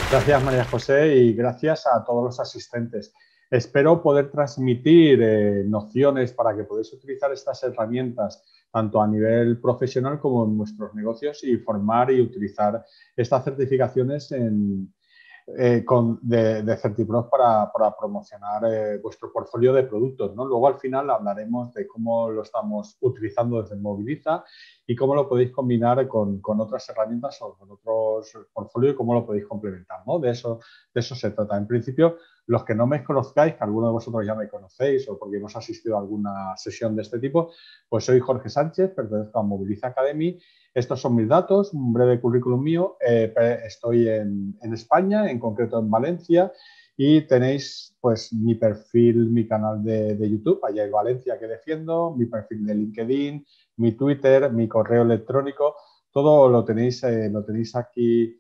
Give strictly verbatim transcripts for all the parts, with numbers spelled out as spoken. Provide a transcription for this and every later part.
Gracias, María José, y gracias a todos los asistentes. Espero poder transmitir eh, nociones para que podáis utilizar estas herramientas tanto a nivel profesional como en vuestros negocios y formar y utilizar estas certificaciones en, eh, con, de, de Certiprof para, para promocionar eh, vuestro portfolio de productos, ¿no? Luego al final hablaremos de cómo lo estamos utilizando desde Moviliza y cómo lo podéis combinar con, con otras herramientas o con otros portfolios y cómo lo podéis complementar, ¿no? De eso, de eso se trata. En principio, los que no me conozcáis, que algunos de vosotros ya me conocéis o porque hemos asistido a alguna sesión de este tipo, pues soy Jorge Sánchez, pertenezco a Moviliza Academy. Estos son mis datos, un breve currículum mío. Eh, estoy en, en España, en concreto en Valencia, y tenéis pues mi perfil, mi canal de, de YouTube, allá en Valencia que defiendo, mi perfil de LinkedIn, mi Twitter, mi correo electrónico, todo lo tenéis, eh, lo tenéis aquí,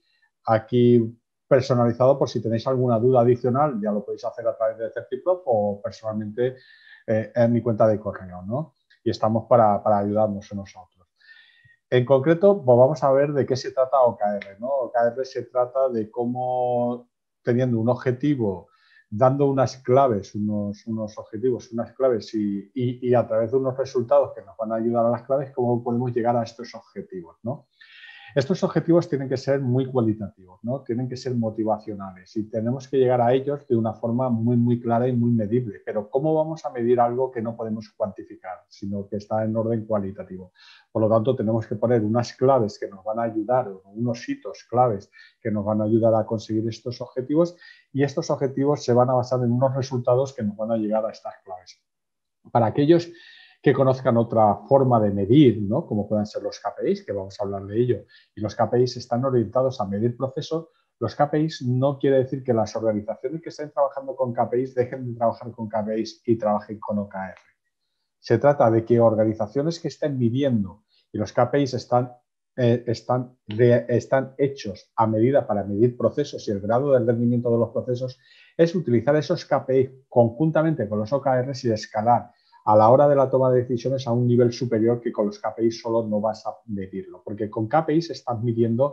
aquí personalizado por si tenéis alguna duda adicional, ya lo podéis hacer a través de Certiprof o personalmente eh, en mi cuenta de correo, ¿no? Y estamos para, para ayudarnos unos a otros. En concreto, pues vamos a ver de qué se trata O K R, ¿no? O K R se trata de cómo, teniendo un objetivo, dando unas claves, unos, unos objetivos, unas claves y, y, y, a través de unos resultados que nos van a ayudar a las claves, cómo podemos llegar a estos objetivos, ¿no? Estos objetivos tienen que ser muy cualitativos, ¿no? Tienen que ser motivacionales y tenemos que llegar a ellos de una forma muy, muy clara y muy medible. Pero ¿cómo vamos a medir algo que no podemos cuantificar, sino que está en orden cualitativo? Por lo tanto, tenemos que poner unas claves que nos van a ayudar, unos hitos claves que nos van a ayudar a conseguir estos objetivos, y estos objetivos se van a basar en unos resultados que nos van a llegar a estas claves. Para aquellos que conozcan otra forma de medir, ¿no? Como puedan ser los K P Is, que vamos a hablar de ello, y los K P Is están orientados a medir procesos. Los K P Is no quiere decir que las organizaciones que estén trabajando con K P Is dejen de trabajar con K P Is y trabajen con O K R. Se trata de que organizaciones que estén midiendo, y los K P Is están, eh, están, de, están hechos a medida para medir procesos y el grado de rendimiento de los procesos, es utilizar esos K P Is conjuntamente con los O K Rs y escalar a la hora de la toma de decisiones a un nivel superior que con los K P Is solo no vas a medirlo, porque con K P Is estás midiendo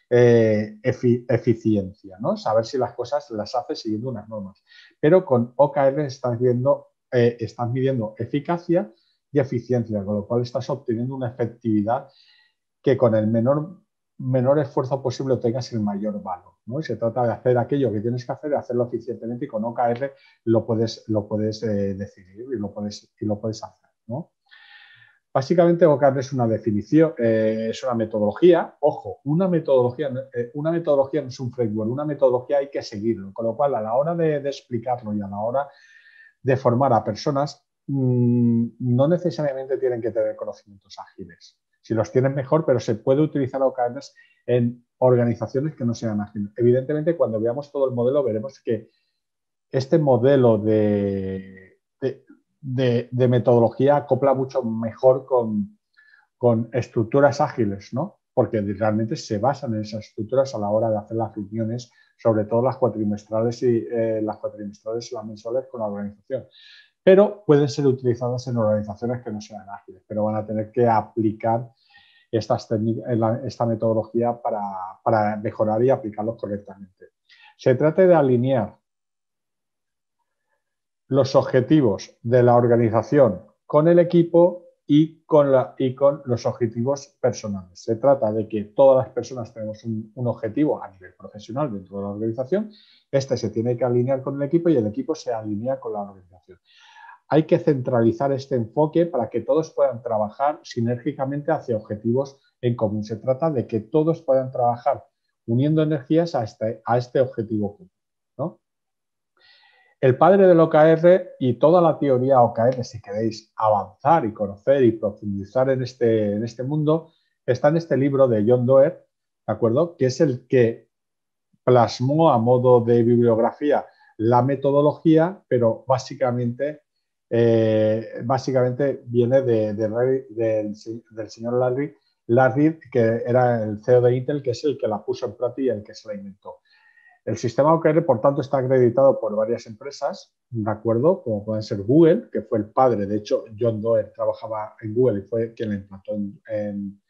eh, efi eficiencia, ¿no? Saber si las cosas las haces siguiendo unas normas. Pero con O K R estás viendo, eh, estás midiendo eficacia y eficiencia, con lo cual estás obteniendo una efectividad que con el menor, menor esfuerzo posible obtengas el mayor valor, ¿no? Y se trata de hacer aquello que tienes que hacer, de hacerlo eficientemente, y con O K R lo puedes, lo puedes eh, decidir y lo puedes, y lo puedes hacer, ¿no? Básicamente, O K R es una definición, eh, es una metodología. Ojo, una metodología, eh, una metodología no es un framework, una metodología hay que seguirlo, con lo cual a la hora de, de explicarlo y a la hora de formar a personas, mmm, no necesariamente tienen que tener conocimientos ágiles. Si los tienen mejor, pero se puede utilizar O K Rs en organizaciones que no sean ágiles. Evidentemente, cuando veamos todo el modelo, veremos que este modelo de, de, de, de metodología acopla mucho mejor con, con estructuras ágiles, ¿no? Porque realmente se basan en esas estructuras a la hora de hacer las reuniones, sobre todo las cuatrimestrales y eh, las cuatrimestrales y las mensuales con la organización. Pero pueden ser utilizadas en organizaciones que no sean ágiles, pero van a tener que aplicar estas esta metodología para, para mejorar y aplicarlos correctamente. Se trata de alinear los objetivos de la organización con el equipo y con, la, y con los objetivos personales. Se trata de que todas las personas tenemos un, un objetivo a nivel profesional dentro de la organización. Este se tiene que alinear con el equipo y el equipo se alinea con la organización. Hay que centralizar este enfoque para que todos puedan trabajar sinérgicamente hacia objetivos en común. Se trata de que todos puedan trabajar uniendo energías a este, a este objetivo común, ¿no? El padre del O K R y toda la teoría O K R, si queréis avanzar y conocer y profundizar en este, en este mundo, está en este libro de John Doerr, ¿de acuerdo? Que es el que plasmó a modo de bibliografía la metodología, pero básicamente, eh, básicamente viene de, de, de, del, del señor Larry, Larry, que era el C E O de Intel, que es el que la puso en práctica y el que se la inventó. El sistema O K R, por tanto, está acreditado por varias empresas, ¿de acuerdo? Como pueden ser Google, que fue el padre, de hecho, John Doerr trabajaba en Google y fue quien la implantó en, en,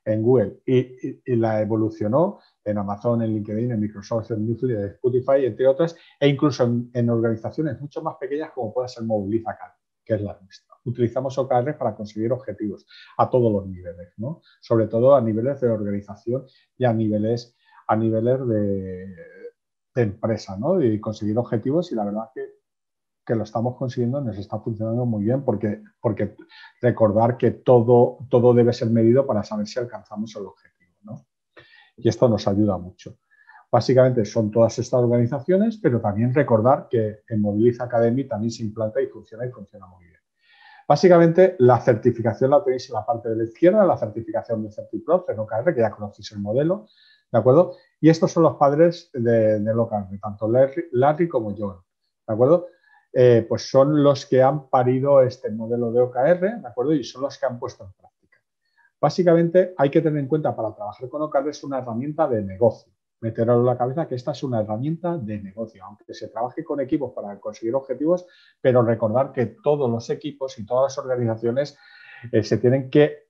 en Google y, y, y la evolucionó en Amazon, en LinkedIn, en Microsoft, en Netflix, en Spotify, entre otras, e incluso en, en organizaciones mucho más pequeñas como puede ser Moviliza Academy, que es la nuestra. Utilizamos O K R para conseguir objetivos a todos los niveles, ¿no? Sobre todo a niveles de organización y a niveles, a niveles de, de empresa, ¿no? Y conseguir objetivos, y la verdad que, que lo estamos consiguiendo, nos está funcionando muy bien, porque, porque recordar que todo, todo debe ser medido para saber si alcanzamos el objetivo, ¿no? Y esto nos ayuda mucho. Básicamente son todas estas organizaciones, pero también recordar que en Moviliza Academy también se implanta y funciona y funciona muy bien. Básicamente, la certificación la tenéis en la parte de la izquierda, la certificación de CertiProf, en O K R, que ya conocéis el modelo, ¿de acuerdo? Y estos son los padres de, del O K R, tanto Larry, Larry como John, ¿de acuerdo? Eh, pues son los que han parido este modelo de O K R, ¿de acuerdo? Y son los que han puesto en práctica. Básicamente, hay que tener en cuenta para trabajar con O K R es una herramienta de negocio. Meterlo en la cabeza que esta es una herramienta de negocio, aunque se trabaje con equipos para conseguir objetivos, pero recordar que todos los equipos y todas las organizaciones eh, se tienen que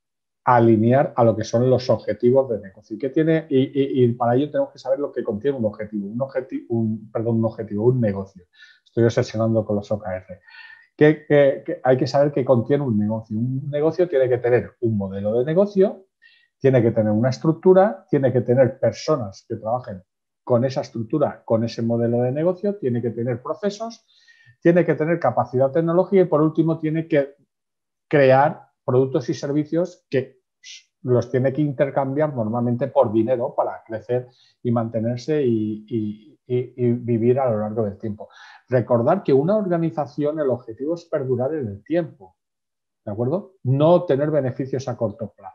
alinear a lo que son los objetivos de negocio. ¿Y, qué tiene? Y, y, y para ello tenemos que saber lo que contiene un objetivo, un objetivo, un, perdón, un objetivo, un negocio. Estoy obsesionando con los O K R. Que, que, que hay que saber que contiene un negocio. Un negocio tiene que tener un modelo de negocio, tiene que tener una estructura, tiene que tener personas que trabajen con esa estructura, con ese modelo de negocio, tiene que tener procesos, tiene que tener capacidad tecnológica y, por último, tiene que crear productos y servicios que los tiene que intercambiar normalmente por dinero para crecer y mantenerse y, y, y, y vivir a lo largo del tiempo. Recordar que una organización, el objetivo es perdurar en el tiempo, ¿de acuerdo? No obtener beneficios a corto plazo.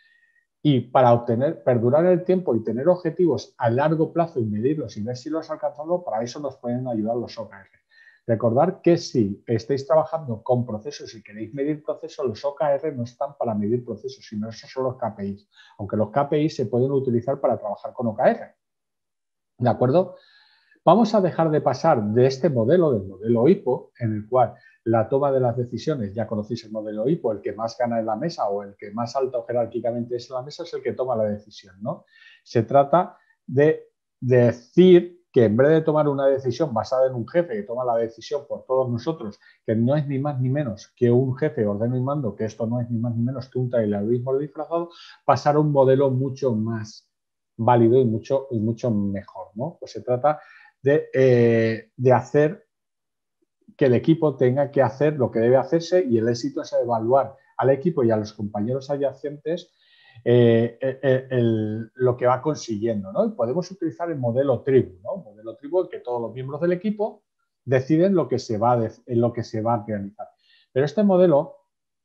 Y para obtener, perdurar el tiempo y tener objetivos a largo plazo y medirlos y ver si los has alcanzado, para eso nos pueden ayudar los O K R. Recordar que si estáis trabajando con procesos y queréis medir procesos, los O K R no están para medir procesos, sino esos son los K P Is. Aunque los K P Is se pueden utilizar para trabajar con O K R. ¿De acuerdo? Vamos a dejar de pasar de este modelo, del modelo I P O, en el cual la toma de las decisiones, ya conocéis el modelo I P O, el que más gana en la mesa o el que más alto jerárquicamente es en la mesa es el que toma la decisión, ¿no? Se trata de decir que en vez de tomar una decisión basada en un jefe que toma la decisión por todos nosotros, que no es ni más ni menos que un jefe ordeno y mando, que esto no es ni más ni menos que un trailerismo disfrazado, pasar a un modelo mucho más válido y mucho, y mucho mejor, ¿no? Pues se trata de, eh, de hacer que el equipo tenga que hacer lo que debe hacerse, y el éxito es evaluar al equipo y a los compañeros adyacentes eh, el, el, lo que va consiguiendo, ¿no? Y podemos utilizar el modelo tribu, ¿no? El modelo tribu en que todos los miembros del equipo deciden lo que se va a, en lo que se va a realizar. Pero este modelo,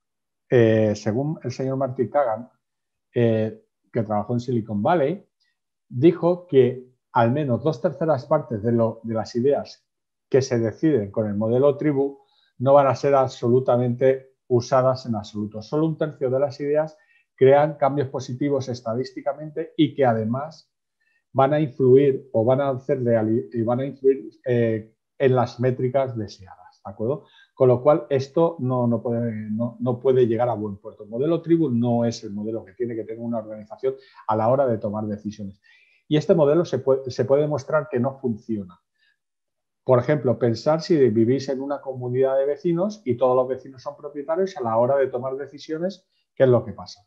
eh, según el señor Martin Kagan, eh, que trabajó en Silicon Valley, dijo que al menos dos terceras partes de, lo, de las ideas que se deciden con el modelo tribu no van a ser absolutamente usadas en absoluto. Solo un tercio de las ideas crean cambios positivos estadísticamente y que además van a influir o van a hacer y van a influir eh, en las métricas deseadas, ¿de acuerdo? Con lo cual, esto no, no, puede, no, no puede llegar a buen puerto. El modelo tribu no es el modelo que tiene que tener una organización a la hora de tomar decisiones. Y este modelo se puede, se puede demostrar que no funciona. Por ejemplo, pensar si vivís en una comunidad de vecinos y todos los vecinos son propietarios, a la hora de tomar decisiones, ¿qué es lo que pasa?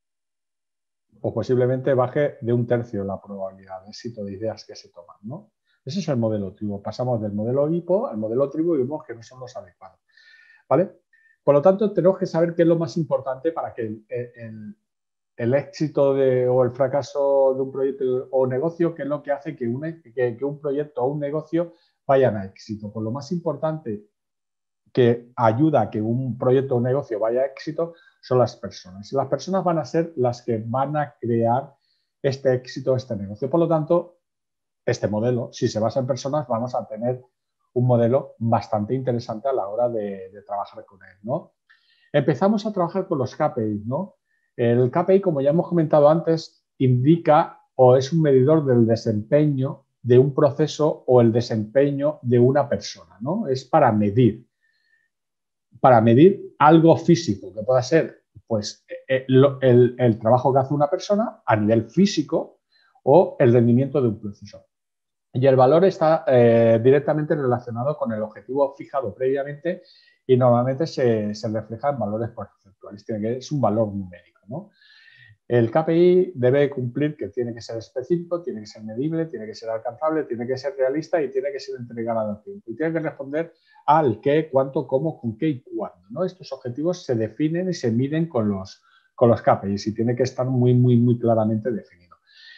O posiblemente baje de un tercio la probabilidad de éxito de ideas que se toman, ¿no? Ese es el modelo tribu. Pasamos del modelo I P O al modelo tribu y vemos que no son los adecuados, ¿vale? Por lo tanto, tenemos que saber qué es lo más importante para que el, el, el éxito de, o el fracaso de un proyecto o negocio, qué es lo que hace que un, que, que un proyecto o un negocio vayan a éxito. Pues lo más importante que ayuda a que un proyecto o un negocio vaya a éxito son las personas. Y las personas van a ser las que van a crear este éxito, este negocio. Por lo tanto, este modelo, si se basa en personas, vamos a tener un modelo bastante interesante a la hora de, de trabajar con él, ¿no? Empezamos a trabajar con los K P I, ¿no? El K P I, como ya hemos comentado antes, indica o es un medidor del desempeño de un proceso o el desempeño de una persona, ¿no? Es para medir, para medir algo físico, que pueda ser Pues eh, lo, el, el trabajo que hace una persona a nivel físico o el rendimiento de un proceso. Y el valor está eh, directamente relacionado con el objetivo fijado previamente y normalmente se, se refleja en valores porcentuales. Tiene que, es un valor numérico, ¿no? El K P I debe cumplir que tiene que ser específico, tiene que ser medible, tiene que ser alcanzable, tiene que ser realista y tiene que ser entregado a tiempo. Y tiene que responder al qué, cuánto, cómo, con qué y cuándo, ¿no? Estos objetivos se definen y se miden con los, con los K P Is y tiene que estar muy, muy, muy claramente definido.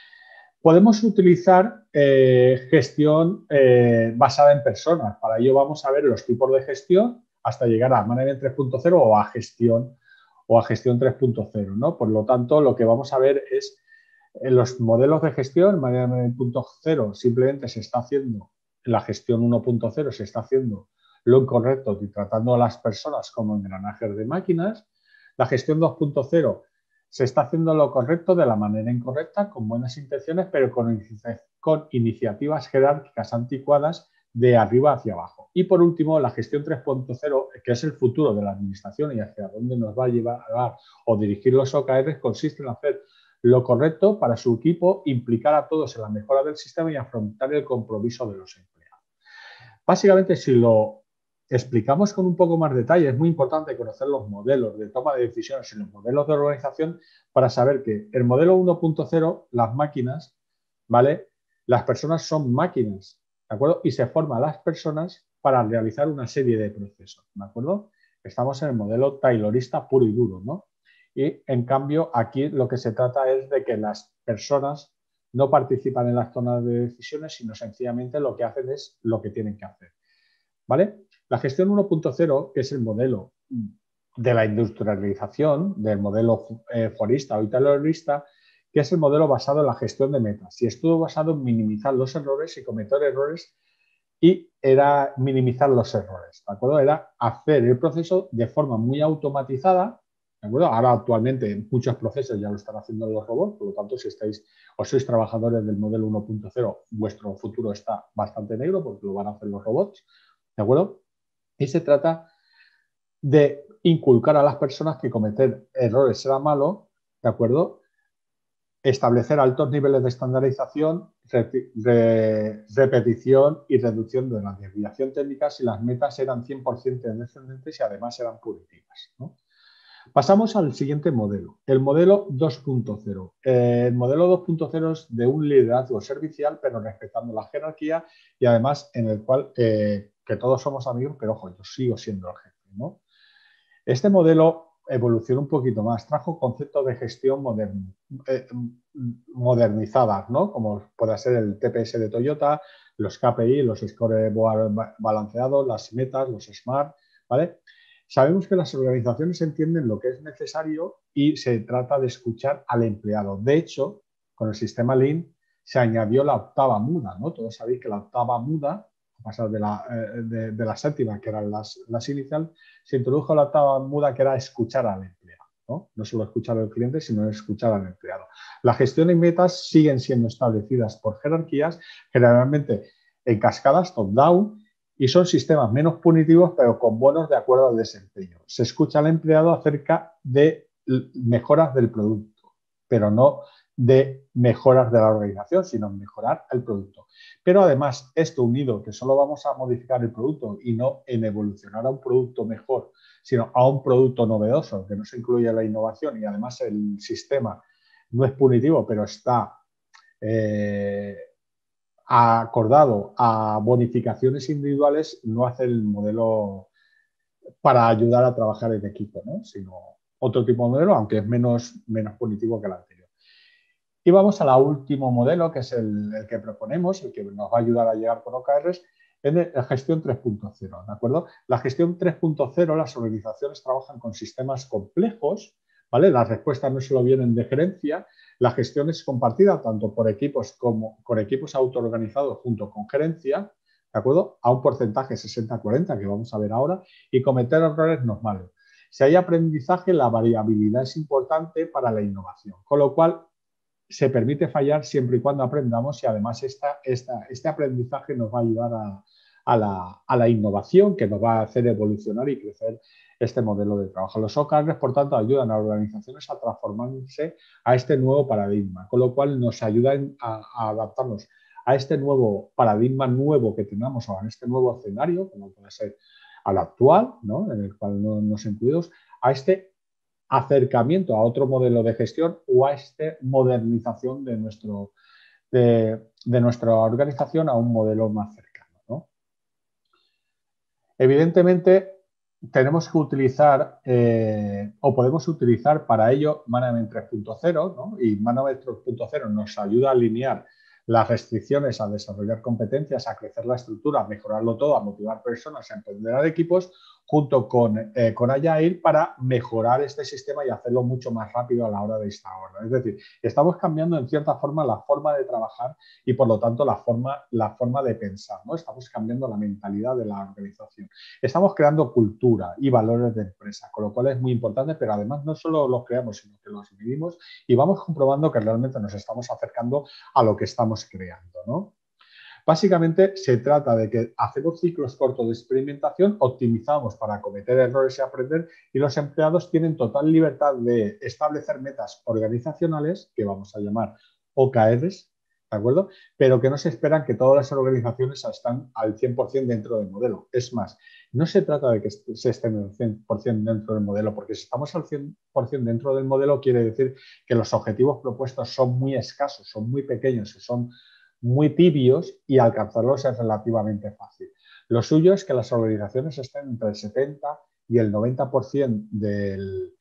Podemos utilizar eh, gestión eh, basada en personas. Para ello vamos a ver los tipos de gestión hasta llegar a Management tres punto cero o a gestión o a gestión tres punto cero, ¿no? Por lo tanto, lo que vamos a ver es en los modelos de gestión, Management punto cero simplemente se está haciendo, la gestión uno punto cero se está haciendo lo incorrecto y tratando a las personas como engranajes de máquinas. La gestión dos punto cero se está haciendo lo correcto de la manera incorrecta, con buenas intenciones, pero con, con iniciativas jerárquicas anticuadas de arriba hacia abajo. Y por último, la gestión tres punto cero, que es el futuro de la administración y hacia dónde nos va a llevar o dirigir los O K R, consiste en hacer lo correcto para su equipo, implicar a todos en la mejora del sistema y afrontar el compromiso de los empleados. Básicamente, si lo explicamos con un poco más detalle, es muy importante conocer los modelos de toma de decisiones y los modelos de organización para saber que el modelo uno punto cero, las máquinas, ¿vale? Las personas son máquinas, ¿de acuerdo? Y se forman las personas para realizar una serie de procesos, ¿de acuerdo? Estamos en el modelo taylorista puro y duro, ¿no? Y en cambio, aquí lo que se trata es de que las personas no participan en las tomas de decisiones, sino sencillamente lo que hacen es lo que tienen que hacer, ¿vale? La gestión uno punto cero, que es el modelo de la industrialización, del modelo eh, forista o taylorista, que es el modelo basado en la gestión de metas. Y estuvo basado en minimizar los errores y cometer errores y era minimizar los errores, ¿de acuerdo? Era hacer el proceso de forma muy automatizada, ¿de acuerdo? Ahora actualmente muchos procesos ya lo están haciendo los robots, por lo tanto, si estáis o sois trabajadores del modelo uno punto cero, vuestro futuro está bastante negro porque lo van a hacer los robots, ¿de acuerdo? Y se trata de inculcar a las personas que cometer errores será malo, ¿de acuerdo? Establecer altos niveles de estandarización, re, repetición y reducción de la desviación técnica si las metas eran cien por ciento descendentes y además eran punitivas, ¿no? Pasamos al siguiente modelo, el modelo dos punto cero. Eh, el modelo dos punto cero es de un liderazgo servicial, pero respetando la jerarquía y además en el cual eh, que todos somos amigos, pero ojo, yo sigo siendo el jefe, ¿no? Este modelo evolucionó un poquito más, trajo conceptos de gestión modern, eh, modernizadas, ¿no? Como puede ser el T P S de Toyota, los K P I, los scoreboard balanceados, las metas, los SMART, ¿vale? Sabemos que las organizaciones entienden lo que es necesario y se trata de escuchar al empleado. De hecho, con el sistema Lean se añadió la octava muda, ¿no? Todos sabéis que la octava muda, a pasar de la, de, de la séptima, que eran las, las iniciales, se introdujo la octava muda, que era escuchar al empleado, ¿no? No solo escuchar al cliente, sino escuchar al empleado. La gestión y metas siguen siendo establecidas por jerarquías, generalmente en cascadas top-down, y son sistemas menos punitivos, pero con bonos de acuerdo al desempeño. Se escucha al empleado acerca de mejoras del producto, pero no de mejoras de la organización, sino mejorar el producto. Pero además, esto unido, que solo vamos a modificar el producto y no en evolucionar a un producto mejor, sino a un producto novedoso, que no se incluye la innovación y además el sistema no es punitivo, pero está eh, acordado a bonificaciones individuales, no hace el modelo para ayudar a trabajar en equipo, ¿no? Sino otro tipo de modelo, aunque es menos, menos punitivo que el anterior. Y vamos al último modelo, que es el, el que proponemos, el que nos va a ayudar a llegar con O K Rs, en la gestión tres punto cero, ¿de acuerdo? La gestión tres punto cero, las organizaciones trabajan con sistemas complejos, ¿vale? Las respuestas no solo vienen de gerencia, la gestión es compartida tanto por equipos como por equipos autoorganizados junto con gerencia, ¿de acuerdo? A un porcentaje sesenta cuarenta, que vamos a ver ahora, y cometer errores no es malo. Si hay aprendizaje, la variabilidad es importante para la innovación, con lo cual se permite fallar siempre y cuando aprendamos y además esta, esta, este aprendizaje nos va a ayudar a, a, la, a la innovación, que nos va a hacer evolucionar y crecer este modelo de trabajo. Los O K Rs, por tanto, ayudan a organizaciones a transformarse a este nuevo paradigma, con lo cual nos ayudan a, a adaptarnos a este nuevo paradigma nuevo que tenemos o a este nuevo escenario, como puede ser al actual, ¿no? En el cual no nos incluimos, a este acercamiento a otro modelo de gestión o a esta modernización de, nuestro, de, de nuestra organización a un modelo más cercano, ¿no? Evidentemente, tenemos que utilizar eh, o podemos utilizar para ello Management tres punto cero, ¿no? Y Management tres punto cero nos ayuda a alinear las restricciones a desarrollar competencias, a crecer la estructura, a mejorarlo todo, a motivar personas, a empoderar equipos, junto con, eh, con Agile para mejorar este sistema y hacerlo mucho más rápido a la hora de esta hora. Es decir, estamos cambiando en cierta forma la forma de trabajar y por lo tanto la forma, la forma de pensar, ¿no? Estamos cambiando la mentalidad de la organización. Estamos creando cultura y valores de empresa, con lo cual es muy importante, pero además no solo los creamos, sino que los vivimos y vamos comprobando que realmente nos estamos acercando a lo que estamos creando, ¿no? Básicamente se trata de que hacemos ciclos cortos de experimentación, optimizamos para cometer errores y aprender y los empleados tienen total libertad de establecer metas organizacionales, que vamos a llamar O K Rs, ¿de acuerdo? Pero que no se esperan que todas las organizaciones estén al cien por cien dentro del modelo. Es más, no se trata de que se estén al cien por cien dentro del modelo, porque si estamos al cien por cien dentro del modelo quiere decir que los objetivos propuestos son muy escasos, son muy pequeños y son muy tibios y alcanzarlos es relativamente fácil. Lo suyo es que las organizaciones estén entre el setenta y el noventa por ciento del,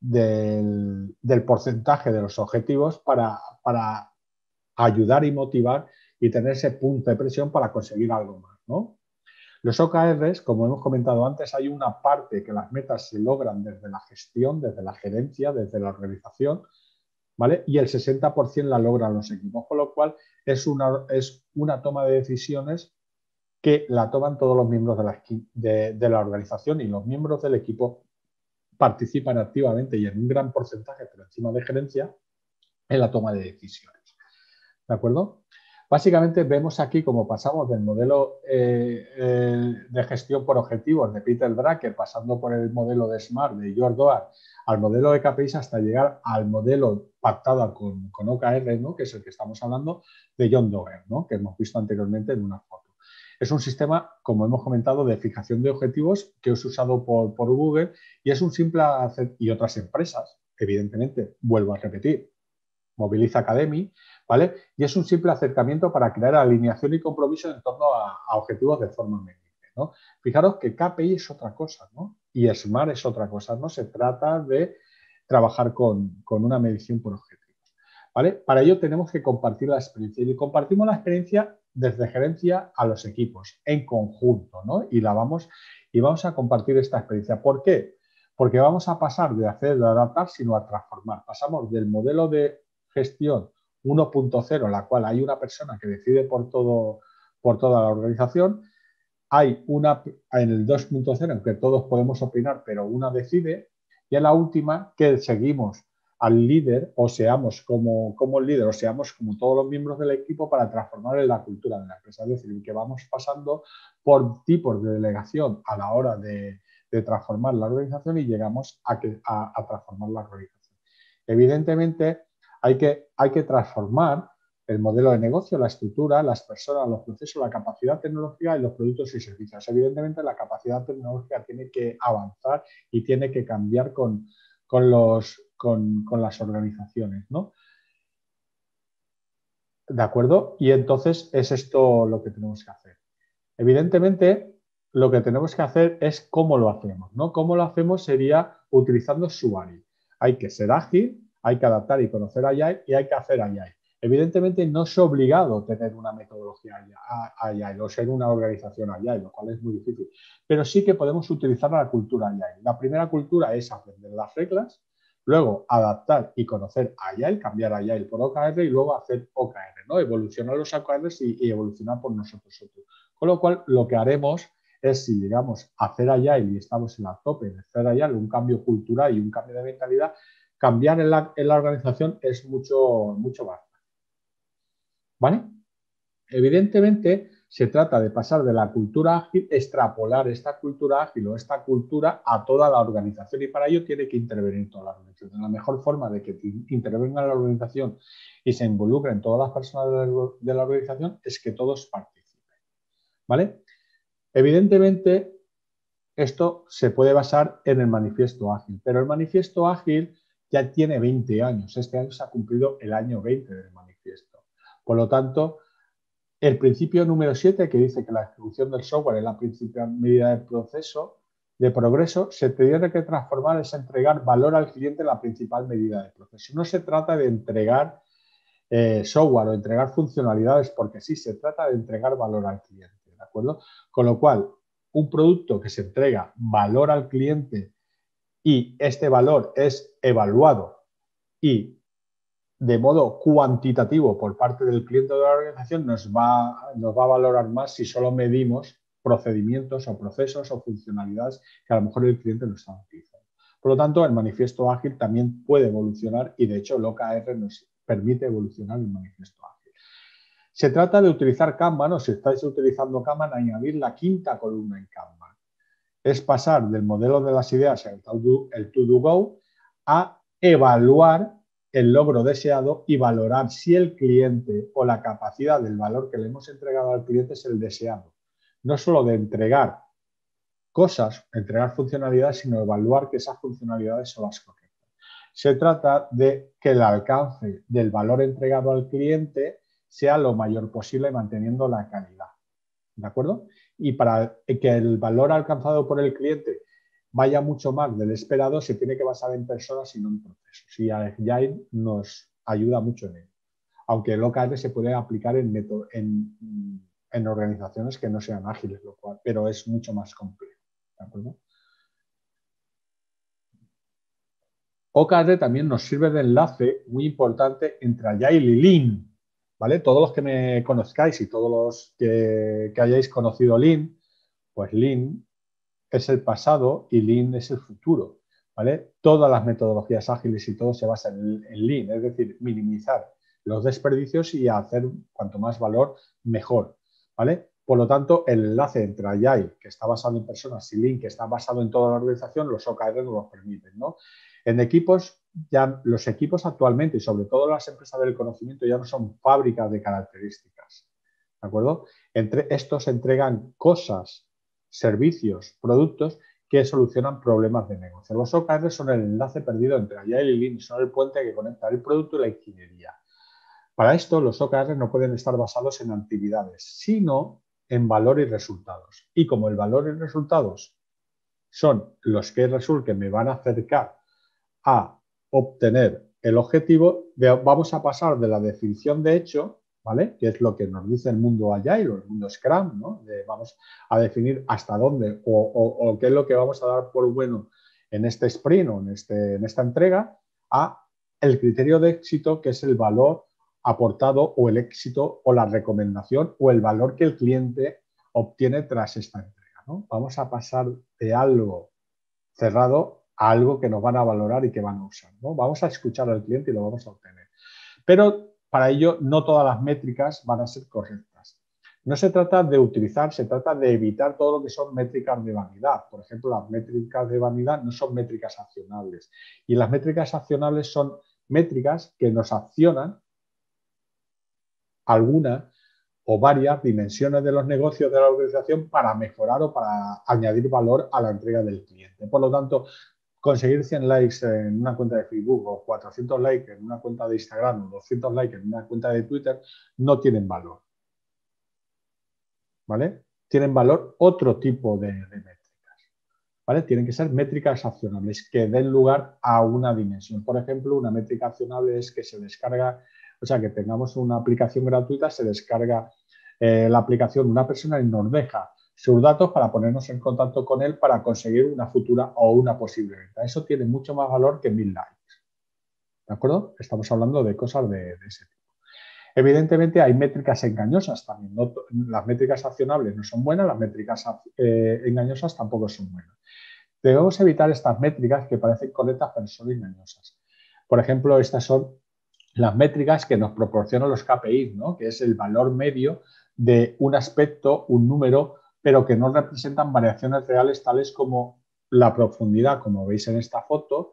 del, del porcentaje de los objetivos para, para ayudar y motivar y tener ese punto de presión para conseguir algo más, ¿no? Los O K Rs, como hemos comentado antes, hay una parte que las metas se logran desde la gestión, desde la gerencia, desde la organización, ¿vale? Y el sesenta por ciento la logran los equipos, con lo cual es una, es una toma de decisiones que la toman todos los miembros de la, de, de la organización y los miembros del equipo participan activamente y en un gran porcentaje por encima de gerencia en la toma de decisiones. ¿De acuerdo? Básicamente vemos aquí cómo pasamos del modelo eh, eh, de gestión por objetivos de Peter Drucker, pasando por el modelo de SMART de George Doerr, al modelo de K P Is hasta llegar al modelo pactado con, con O K R, ¿no? Que es el que estamos hablando, de John Doerr, ¿no? Que hemos visto anteriormente en una foto. Es un sistema, como hemos comentado, de fijación de objetivos que es usado por, por Google y es un simple y otras empresas, evidentemente, vuelvo a repetir, Mobiliza Academy, ¿vale? Y es un simple acercamiento para crear alineación y compromiso en torno a, a objetivos de forma medible, ¿no? Fijaros que K P I es otra cosa, ¿no? Y SMART es otra cosa, no se trata de trabajar con, con una medición por objetivos, ¿vale? Para ello tenemos que compartir la experiencia y compartimos la experiencia desde gerencia a los equipos en conjunto, ¿no? Y la vamos, y vamos a compartir esta experiencia. ¿Por qué? Porque vamos a pasar de hacer, de adaptar, sino a transformar. Pasamos del modelo de gestión uno punto cero, en la cual hay una persona que decide por, todo, por toda la organización, hay una en el dos punto cero en que todos podemos opinar, pero una decide, y en la última que seguimos al líder o seamos como, como el líder o seamos como todos los miembros del equipo para transformar en la cultura de la empresa. Es decir, que vamos pasando por tipos de delegación a la hora de, de transformar la organización y llegamos a, que, a, a transformar la organización. Evidentemente, hay que, hay que transformar el modelo de negocio, la estructura, las personas, los procesos, la capacidad tecnológica y los productos y servicios. Evidentemente, la capacidad tecnológica tiene que avanzar y tiene que cambiar con, con, los, con, con las organizaciones, ¿no? ¿De acuerdo? Y entonces es esto lo que tenemos que hacer. Evidentemente, lo que tenemos que hacer es cómo lo hacemos, ¿no? Cómo lo hacemos sería utilizando Suari. Hay que ser ágil, hay que adaptar y conocer Agile y hay que hacer Agile. Evidentemente no es obligado tener una metodología Agile o ser una organización Agile, lo cual es muy difícil, pero sí que podemos utilizar la cultura Agile. La primera cultura es aprender las reglas, luego adaptar y conocer Agile, cambiar Agile por O K R y luego hacer O K R, ¿no? Evolucionar los O K Rs y, y evolucionar por nosotros otros. Con lo cual, lo que haremos es, si llegamos a hacer Agile y estamos en la tope de hacer Agile, un cambio cultural y un cambio de mentalidad, cambiar en la, en la organización es mucho, mucho más. ¿Vale? Evidentemente, Se trata de pasar de la cultura ágil, extrapolar esta cultura ágil o esta cultura a toda la organización y para ello tiene que intervenir toda la organización. La mejor forma de que intervenga la organización y se involucren todas las personas de la organización es que todos participen, ¿vale? Evidentemente, esto se puede basar en el manifiesto ágil, pero el manifiesto ágil ya tiene veinte años. Este año se ha cumplido el año veinte del manifiesto. Por lo tanto, el principio número siete, que dice que la ejecución del software es la principal medida de proceso, de progreso, se tiene que transformar, es entregar valor al cliente la principal medida de proceso. No se trata de entregar eh, software o entregar funcionalidades porque sí, se trata de entregar valor al cliente, ¿de acuerdo? Con lo cual, un producto que se entrega valor al cliente y este valor es evaluado y de modo cuantitativo por parte del cliente de la organización nos va, nos va a valorar más si solo medimos procedimientos o procesos o funcionalidades que a lo mejor el cliente no está utilizando. Por lo tanto, el manifiesto ágil también puede evolucionar y de hecho el O K R nos permite evolucionar el manifiesto ágil. Se trata de utilizar Kanban o si estáis utilizando Kanban, añadir la quinta columna en Kanban. Es pasar del modelo de las ideas, el to-do-go, a evaluar el logro deseado y valorar si el cliente o la capacidad del valor que le hemos entregado al cliente es el deseado. No solo de entregar cosas, entregar funcionalidades, sino evaluar que esas funcionalidades son las correctas. Se trata de que el alcance del valor entregado al cliente sea lo mayor posible manteniendo la calidad. ¿De acuerdo? Y para que el valor alcanzado por el cliente vaya mucho más del esperado, se tiene que basar en personas y no en procesos. Y Agile nos ayuda mucho en ello. Aunque el O K R se puede aplicar en, método, en, en organizaciones que no sean ágiles, lo cual, pero es mucho más complejo. ¿De acuerdo? O K R también nos sirve de enlace muy importante entre Agile y Lean. ¿Vale? Todos los que me conozcáis y todos los que, que hayáis conocido Lean, pues Lean es el pasado y Lean es el futuro, ¿vale? Todas las metodologías ágiles y todo se basa en, en Lean, es decir, minimizar los desperdicios y hacer cuanto más valor, mejor, ¿vale? Por lo tanto, el enlace entre Agile, que está basado en personas, y Lean, que está basado en toda la organización, los O K R nos los permiten, ¿no? En equipos, ya los equipos actualmente, y sobre todo las empresas del conocimiento, ya no son fábricas de características, ¿de acuerdo? Entre, estos entregan cosas, servicios, productos que solucionan problemas de negocio. Los O K R son el enlace perdido entre Agile y Lean, son el puente que conecta el producto y la ingeniería. Para esto, los O K R no pueden estar basados en actividades, sino en valor y resultados. Y como el valor y resultados son los que resultan que me van a acercar a obtener el objetivo, vamos a pasar de la definición de hecho, ¿vale? Que es lo que nos dice el mundo Agile o el mundo Scrum, ¿no? De vamos a definir hasta dónde o, o, o qué es lo que vamos a dar por bueno en este sprint o en, este, en esta entrega, a el criterio de éxito, que es el valor aportado o el éxito o la recomendación o el valor que el cliente obtiene tras esta entrega, ¿no? Vamos a pasar de algo cerrado a algo que nos van a valorar y que van a usar, ¿no? Vamos a escuchar al cliente y lo vamos a obtener. Pero para ello no todas las métricas van a ser correctas. No se trata de utilizar, se trata de evitar todo lo que son métricas de vanidad. Por ejemplo, las métricas de vanidad no son métricas accionables. Y las métricas accionables son métricas que nos accionan alguna o varias dimensiones de los negocios de la organización para mejorar o para añadir valor a la entrega del cliente. Por lo tanto, conseguir cien likes en una cuenta de Facebook o cuatrocientos likes en una cuenta de Instagram o doscientos likes en una cuenta de Twitter no tienen valor, ¿vale? Tienen valor otro tipo de, de métricas, ¿vale? Tienen que ser métricas accionables que den lugar a una dimensión. Por ejemplo, una métrica accionable es que se descarga, o sea, que tengamos una aplicación gratuita, se descarga eh, la aplicación de una persona y nos deja sus datos para ponernos en contacto con él para conseguir una futura o una posible venta. Eso tiene mucho más valor que mil likes. ¿De acuerdo? Estamos hablando de cosas de, de ese tipo. Evidentemente hay métricas engañosas también. ¿No? Las métricas accionables no son buenas, las métricas eh, engañosas tampoco son buenas. Debemos evitar estas métricas que parecen correctas pero son engañosas. Por ejemplo, estas son las métricas que nos proporcionan los K P Is, ¿no? Que es el valor medio de un aspecto, un número, pero que no representan variaciones reales tales como la profundidad, como veis en esta foto,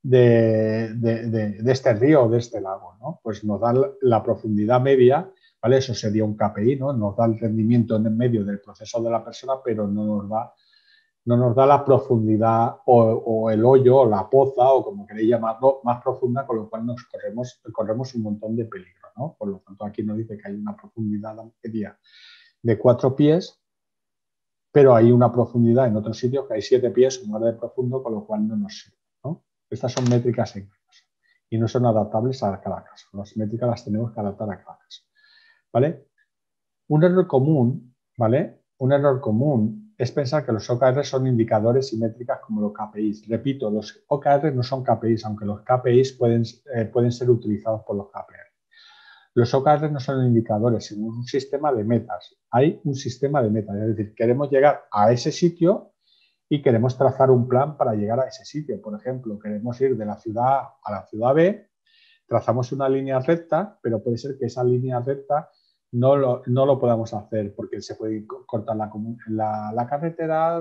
de, de, de, de este río o de este lago, ¿no? Pues nos da la profundidad media, ¿vale? Eso sería un K P I, ¿no? Nos da el rendimiento en el medio del proceso de la persona, pero no nos da, no nos da la profundidad o, o el hoyo o la poza o como queréis llamarlo, más profunda, con lo cual nos corremos, corremos un montón de peligro, ¿no? Por lo tanto, aquí nos dice que hay una profundidad media de cuatro pies, pero hay una profundidad en otros sitios que hay siete pies o más de profundo, con lo cual no nos sirve, ¿no? Estas son métricas técnicas y no son adaptables a cada caso. Las métricas las tenemos que adaptar a cada caso, ¿vale? Un error común, ¿vale? Un error común es pensar que los O K R son indicadores y métricas como los K P Is. Repito, los O K R no son K P Is, aunque los K P Is pueden, eh, pueden ser utilizados por los K P R. Los O K R no son indicadores, sino un sistema de metas. Hay un sistema de metas, es decir, queremos llegar a ese sitio y queremos trazar un plan para llegar a ese sitio. Por ejemplo, queremos ir de la ciudad A a la ciudad B, trazamos una línea recta, pero puede ser que esa línea recta no lo, no lo podamos hacer porque se puede cortar la, la, la carretera,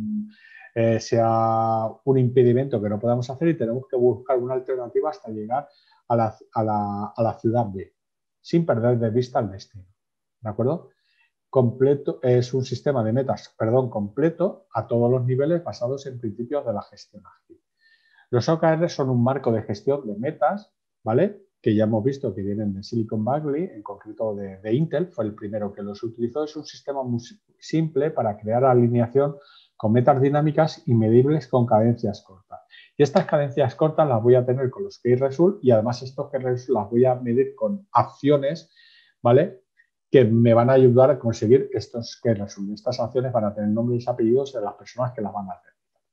eh, sea un impedimento que no podamos hacer y tenemos que buscar una alternativa hasta llegar a la, a la, a la ciudad B, sin perder de vista el destino. ¿De acuerdo? Completo, es un sistema de metas, perdón, completo a todos los niveles basados en principios de la gestión ágil. Los O K R son un marco de gestión de metas, ¿vale? Que ya hemos visto que vienen de Silicon Valley, en concreto de, de Intel, fue el primero que los utilizó. Es un sistema muy simple para crear alineación con metas dinámicas y medibles con cadencias cortas. Y estas cadencias cortas las voy a tener con los Key Result y además estos Key Result las voy a medir con acciones, ¿vale? Que me van a ayudar a conseguir estos Key Result. Estas acciones van a tener nombres y apellidos de las personas que las van a hacer.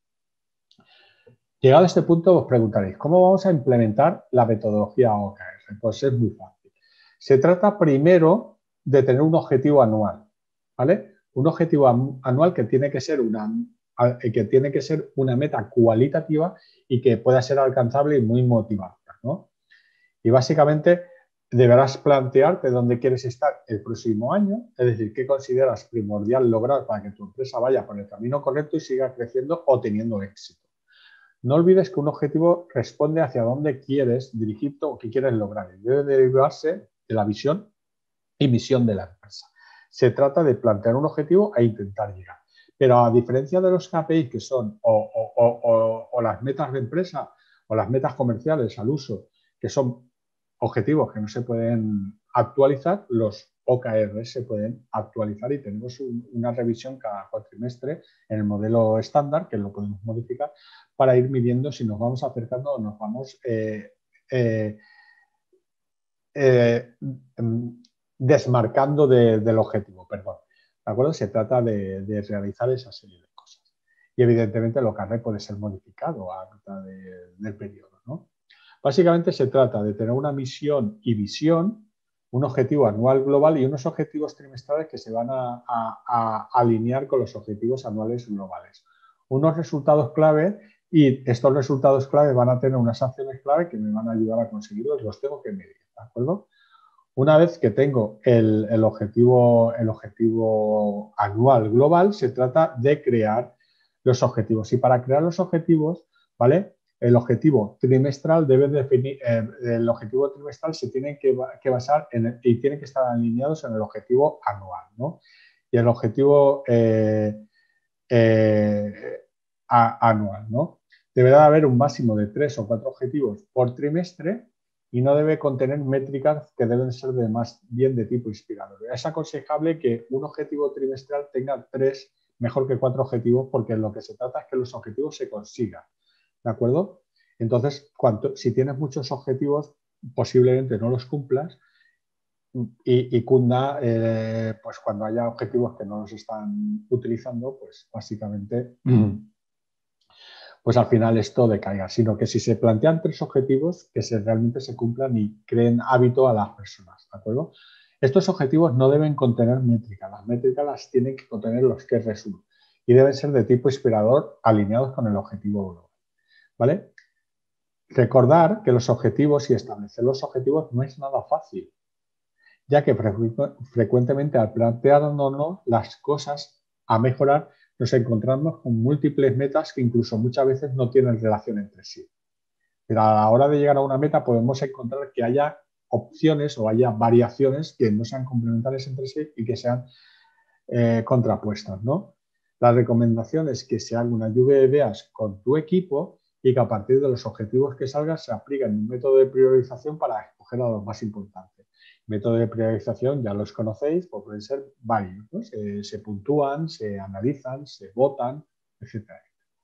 Llegado a este punto os preguntaréis, ¿cómo vamos a implementar la metodología O K R? Pues es muy fácil. Se trata primero de tener un objetivo anual, ¿vale? Un objetivo anual que tiene que ser una, que tiene que ser una meta cualitativa y que pueda ser alcanzable y muy motivadora, ¿no? Y básicamente deberás plantearte dónde quieres estar el próximo año, es decir, qué consideras primordial lograr para que tu empresa vaya por el camino correcto y siga creciendo o teniendo éxito. No olvides que un objetivo responde hacia dónde quieres dirigirte o qué quieres lograr. Y debe derivarse de la visión y misión de la empresa. Se trata de plantear un objetivo e intentar llegar. Pero a diferencia de los K P I, que son o, o, o, o las metas de empresa o las metas comerciales al uso, que son objetivos que no se pueden actualizar, los O K R se pueden actualizar y tenemos un, una revisión cada cuatrimestre en el modelo estándar, que lo podemos modificar, para ir midiendo si nos vamos acercando o nos vamos eh, eh, eh, desmarcando de, del objetivo, perdón. ¿De acuerdo? Se trata de, de realizar esa serie de cosas. Y evidentemente el O K R puede ser modificado a mitad de, del periodo, ¿no? Básicamente se trata de tener una misión y visión, un objetivo anual global y unos objetivos trimestrales que se van a, a, a alinear con los objetivos anuales globales. Unos resultados clave y estos resultados clave van a tener unas acciones clave que me van a ayudar a conseguirlos, los tengo que medir, ¿de acuerdo? Una vez que tengo el, el, objetivo, el objetivo anual global, se trata de crear los objetivos. Y para crear los objetivos, ¿vale? El objetivo trimestral debe definir, eh, el objetivo trimestral se tiene que, que basar en, y tiene que estar alineados en el objetivo anual, ¿no? Y el objetivo eh, eh, a, anual, ¿no? Deberá haber un máximo de tres o cuatro objetivos por trimestre y no debe contener métricas que deben ser de más bien de tipo inspirador. Es aconsejable que un objetivo trimestral tenga tres, mejor que cuatro objetivos, porque lo que se trata es que los objetivos se consigan. ¿De acuerdo? Entonces, cuanto, si tienes muchos objetivos, posiblemente no los cumplas y, y cunda, eh, pues cuando haya objetivos que no los están utilizando, pues básicamente, pues al final esto decaiga. Sino que si se plantean tres objetivos, que se, realmente se cumplan y creen hábito a las personas. ¿De acuerdo? Estos objetivos no deben contener métricas. Las métricas las tienen que contener los que resultan y deben ser de tipo inspirador alineados con el objetivo global. ¿Vale? Recordar que los objetivos y establecer los objetivos no es nada fácil, ya que frecu frecuentemente al plantearnos las cosas a mejorar nos encontramos con múltiples metas que incluso muchas veces no tienen relación entre sí. Pero a la hora de llegar a una meta podemos encontrar que haya opciones o haya variaciones que no sean complementarias entre sí y que sean eh, contrapuestas, ¿no? La recomendación es que se haga una lluvia de ideas con tu equipo y que a partir de los objetivos que salgan se apliquen un método de priorización para escoger a los más importantes. Método de priorización ya los conocéis, pues pueden ser varios, ¿no? Se, se puntúan, se analizan, se votan, etcétera.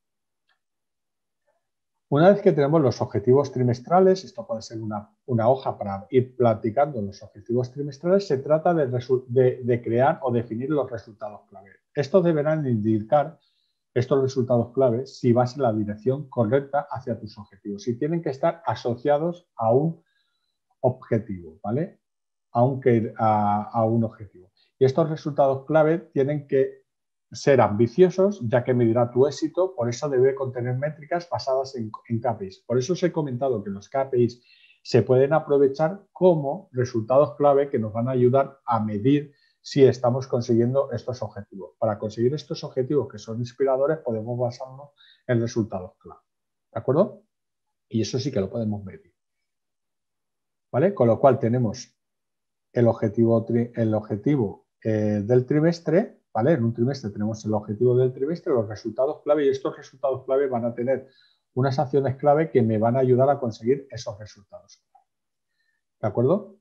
Una vez que tenemos los objetivos trimestrales, esto puede ser una, una hoja para ir platicando los objetivos trimestrales, se trata de, de, de crear o definir los resultados clave. Estos deberán indicar, estos resultados clave, si vas en la dirección correcta hacia tus objetivos. Y tienen que estar asociados a un objetivo, ¿vale? Aunque a, a un objetivo. Y estos resultados clave tienen que ser ambiciosos, ya que medirá tu éxito, por eso debe contener métricas basadas en, en K P Is. Por eso os he comentado que los K P Is se pueden aprovechar como resultados clave que nos van a ayudar a medir si estamos consiguiendo estos objetivos. Para conseguir estos objetivos que son inspiradores podemos basarnos en resultados clave. ¿De acuerdo? Y eso sí que lo podemos medir. ¿Vale? Con lo cual tenemos el objetivo, el objetivo eh, del trimestre, ¿vale? En un trimestre tenemos el objetivo del trimestre, los resultados clave, y estos resultados clave van a tener unas acciones clave que me van a ayudar a conseguir esos resultados. ¿De acuerdo?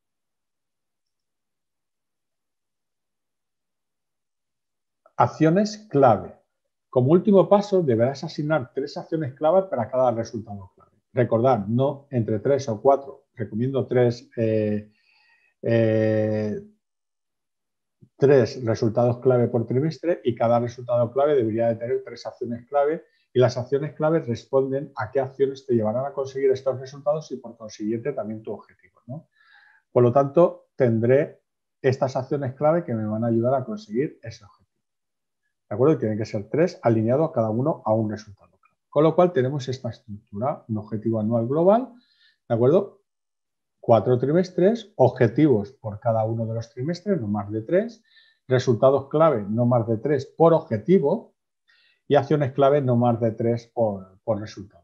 Acciones clave. Como último paso, deberás asignar tres acciones clave para cada resultado clave. Recordad, no entre tres o cuatro. Recomiendo tres, eh, eh, tres resultados clave por trimestre y cada resultado clave debería de tener tres acciones clave y las acciones clave responden a qué acciones te llevarán a conseguir estos resultados y por consiguiente también tu objetivo, ¿no? Por lo tanto, tendré estas acciones clave que me van a ayudar a conseguir ese objetivo. ¿De acuerdo? Y tienen que ser tres alineados cada uno a un resultado clave. Con lo cual tenemos esta estructura, un objetivo anual global, ¿de acuerdo? Cuatro trimestres, objetivos por cada uno de los trimestres, no más de tres, resultados clave, no más de tres por objetivo y acciones clave, no más de tres por, por resultado.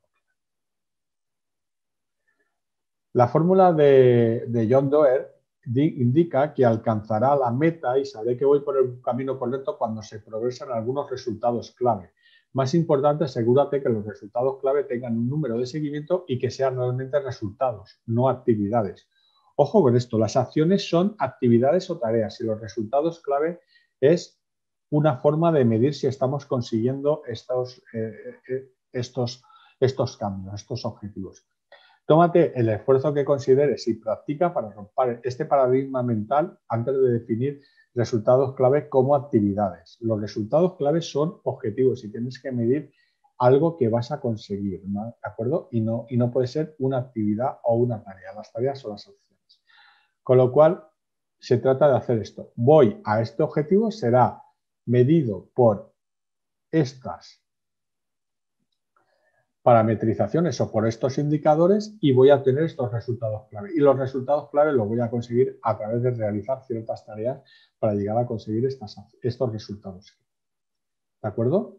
La fórmula de, de John Doerr indica que alcanzará la meta y sabré que voy por el camino correcto cuando se progresan algunos resultados clave. Más importante, asegúrate que los resultados clave tengan un número de seguimiento y que sean realmente resultados, no actividades. Ojo con esto, las acciones son actividades o tareas y los resultados clave es una forma de medir si estamos consiguiendo estos, eh, estos, estos cambios, estos objetivos. Tómate el esfuerzo que consideres y practica para romper este paradigma mental antes de definir resultados clave como actividades. Los resultados clave son objetivos y tienes que medir algo que vas a conseguir, ¿no? ¿De acuerdo? Y no, y no puede ser una actividad o una tarea. Las tareas son las acciones. Con lo cual, se trata de hacer esto. Voy a este objetivo, será medido por estas parametrizaciones o por estos indicadores y voy a obtener estos resultados clave. Y los resultados clave los voy a conseguir a través de realizar ciertas tareas para llegar a conseguir estas, estos resultados. ¿De acuerdo?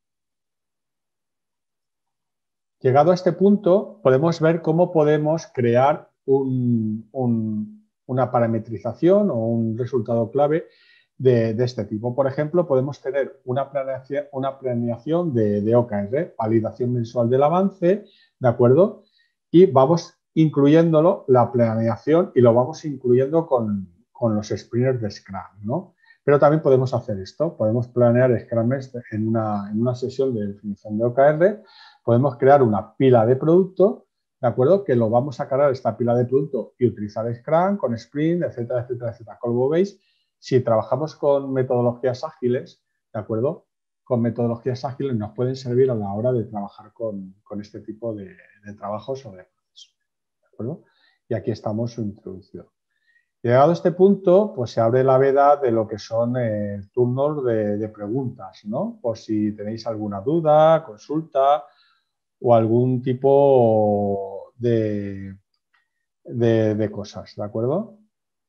Llegado a este punto, podemos ver cómo podemos crear un, un, una parametrización o un resultado clave de, de este tipo. Por ejemplo, podemos tener una planeación, una planeación de, de O K R, validación mensual del avance, ¿de acuerdo? Y vamos incluyéndolo, la planeación, y lo vamos incluyendo con, con los sprints de Scrum, ¿no? Pero también podemos hacer esto, podemos planear Scrum en una, en una sesión de definición de O K R, podemos crear una pila de producto, ¿de acuerdo? Que lo vamos a cargar esta pila de producto y utilizar Scrum con Sprint, etcétera, etcétera, etcétera. Como veis, si trabajamos con metodologías ágiles, ¿de acuerdo? Con metodologías ágiles nos pueden servir a la hora de trabajar con, con este tipo de, de trabajos o de procesos, ¿de acuerdo? Y aquí estamos su introducción. Llegado a este punto, pues se abre la veda de lo que son eh, turnos de, de preguntas, ¿no? Por si tenéis alguna duda, consulta o algún tipo de, de, de cosas, ¿de acuerdo?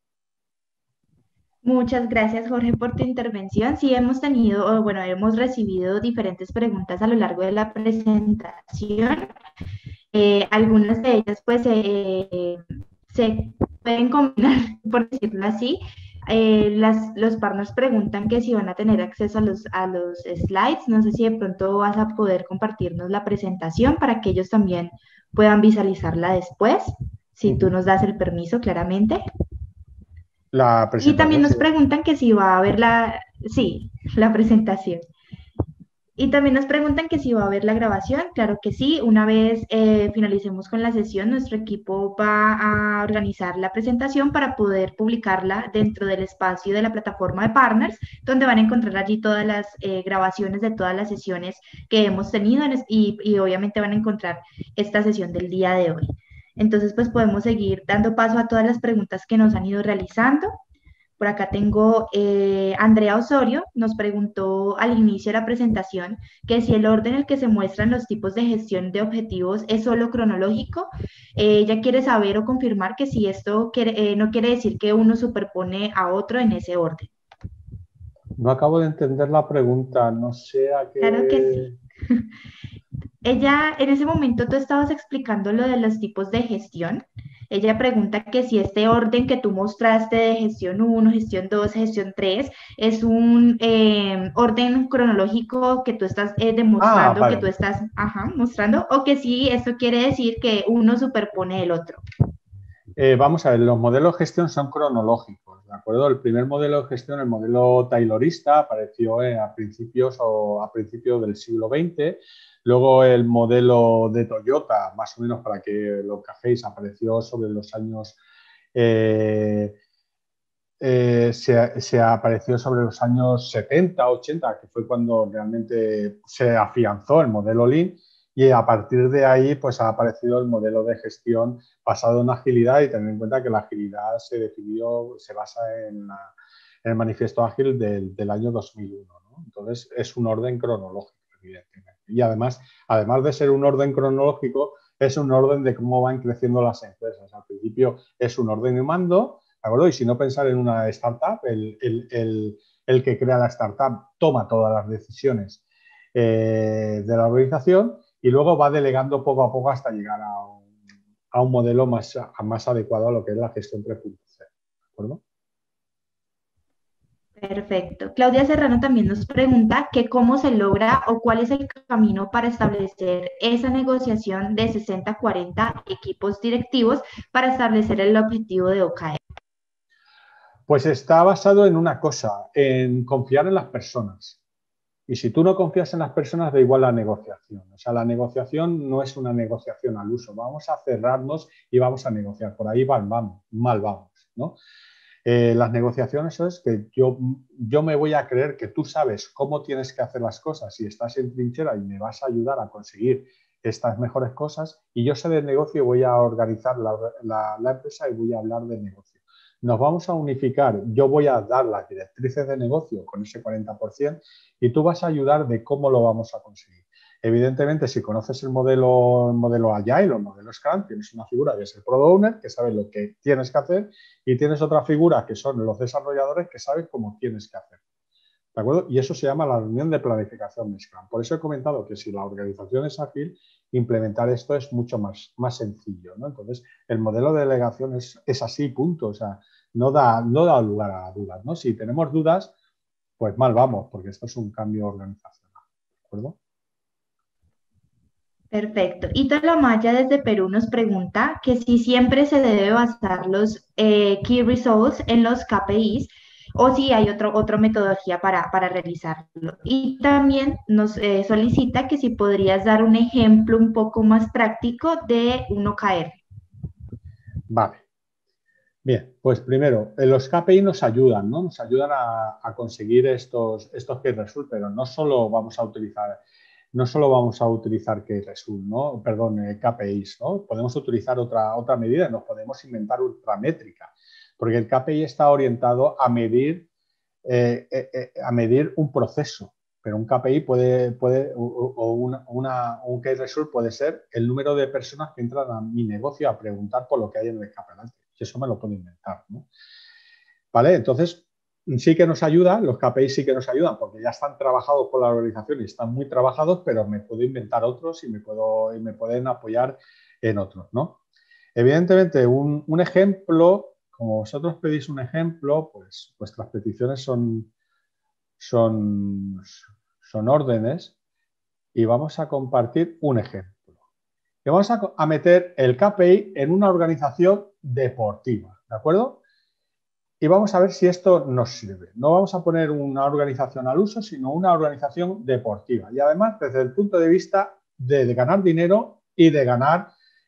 Muchas gracias, Jorge, por tu intervención. Sí, hemos tenido, o bueno, hemos recibido diferentes preguntas a lo largo de la presentación. Eh, algunas de ellas, pues, eh, se pueden combinar, por decirlo así. Eh, las, los partners preguntan que si van a tener acceso a los, a los slides. No sé si de pronto vas a poder compartirnos la presentación para que ellos también puedan visualizarla después, si tú Ujú. nos das el permiso, claramente. La Y también presentación, sí. nos preguntan que si va a haber la, sí, la presentación. Y también nos preguntan que si va a haber la grabación. Claro que sí. Una vez eh, finalicemos con la sesión, nuestro equipo va a organizar la presentación para poder publicarla dentro del espacio de la plataforma de partners, donde van a encontrar allí todas las eh, grabaciones de todas las sesiones que hemos tenido en es- y, y obviamente van a encontrar esta sesión del día de hoy. Entonces, pues podemos seguir dando paso a todas las preguntas que nos han ido realizando. Por acá tengo eh, Andrea Osorio, nos preguntó al inicio de la presentación que si el orden en el que se muestran los tipos de gestión de objetivos es solo cronológico. Eh, ella quiere saber o confirmar que si esto quiere, eh, no quiere decir que uno superpone a otro en ese orden. No acabo de entender la pregunta, no sé a Claro que sí. qué... Ella, en ese momento tú estabas explicando lo de los tipos de gestión. Ella pregunta que si este orden que tú mostraste de gestión uno, gestión dos, gestión tres, es un eh, orden cronológico que tú estás eh, Ah, demostrando, que tú vale. estás ajá, mostrando, o que si esto quiere decir que uno superpone el otro. Eh, vamos a ver, los modelos de gestión son cronológicos, ¿de acuerdo? El primer modelo de gestión, el modelo taylorista, apareció eh, a principios o a principios del siglo veinte. Luego el modelo de Toyota, más o menos para que lo encajéis, apareció sobre los años eh, eh, se, se, apareció sobre los años setenta, ochenta, que fue cuando realmente se afianzó el modelo Lean, y a partir de ahí pues ha aparecido el modelo de gestión basado en agilidad, y tener en cuenta que la agilidad se definió, se basa en, la, en el manifiesto ágil del, del año dos mil uno, ¿no? Entonces es un orden cronológico, evidentemente. Y además, además de ser un orden cronológico, es un orden de cómo van creciendo las empresas. Al principio es un orden de mando, ¿de acuerdo? Y si no pensar en una startup, el, el, el, el que crea la startup toma todas las decisiones eh, de la organización y luego va delegando poco a poco hasta llegar a un, a un modelo más, a más adecuado a lo que es la gestión tres punto cero. ¿De acuerdo? Perfecto. Claudia Serrano también nos pregunta que cómo se logra o cuál es el camino para establecer esa negociación de sesenta cuarenta equipos directivos para establecer el objetivo de O K R. Pues está basado en una cosa, en confiar en las personas. Y si tú no confías en las personas, da igual la negociación. O sea, la negociación no es una negociación al uso. Vamos a cerrarnos y vamos a negociar. Por ahí mal vamos, mal vamos, ¿no? Eh, las negociaciones es que yo, yo me voy a creer que tú sabes cómo tienes que hacer las cosas y estás en trinchera y me vas a ayudar a conseguir estas mejores cosas, y yo sé de negocio y voy a organizar la, la, la empresa y voy a hablar de negocio. Nos vamos a unificar, yo voy a dar las directrices de negocio con ese cuarenta por ciento y tú vas a ayudar de cómo lo vamos a conseguir. Evidentemente, si conoces el modelo, el modelo Agile o el modelo Scrum, tienes una figura que es el Product Owner, que sabe lo que tienes que hacer, y tienes otra figura que son los desarrolladores que saben cómo tienes que hacer. ¿De acuerdo? Y eso se llama la reunión de planificación de Scrum. Por eso he comentado que si la organización es ágil, implementar esto es mucho más, más sencillo, ¿no? Entonces, el modelo de delegación es, es así, punto. O sea, no da, no da lugar a dudas, ¿no? Si tenemos dudas, pues mal vamos, porque esto es un cambio organizacional. ¿De acuerdo? Perfecto. Ítalo Maya desde Perú nos pregunta que si siempre se debe basar los eh, Key Results en los K P Is o si hay otro, otra metodología para, para realizarlo. Y también nos eh, solicita que si podrías dar un ejemplo un poco más práctico de un O K R. Vale. Bien, pues primero, los K P I nos ayudan, ¿no? Nos ayudan a, a conseguir estos, estos key result, pero no solo vamos a utilizar, no solo vamos a utilizar key result, ¿no? Perdón, eh, K P Is, ¿no? Podemos utilizar otra, otra medida, nos podemos inventar otra métrica, porque el K P I está orientado a medir, eh, eh, eh, a medir un proceso. pero un K P I puede, puede o, o una, una, un Key Result puede ser el número de personas que entran a mi negocio a preguntar por lo que hay en el escaparate. Y eso me lo puedo inventar, ¿no? ¿Vale? Entonces, sí que nos ayuda, los K P I sí que nos ayudan porque ya están trabajados por la organización y están muy trabajados, pero me puedo inventar otros y me, puedo, y me pueden apoyar en otros, ¿no? Evidentemente, un, un ejemplo, como vosotros pedís un ejemplo, pues vuestras peticiones son, son, son órdenes y vamos a compartir un ejemplo. Y vamos a, a meter el K P I en una organización deportiva, ¿de acuerdo? Y vamos a ver si esto nos sirve. No vamos a poner una organización al uso, sino una organización deportiva. Y además, desde el punto de vista de, de ganar dinero y de ganar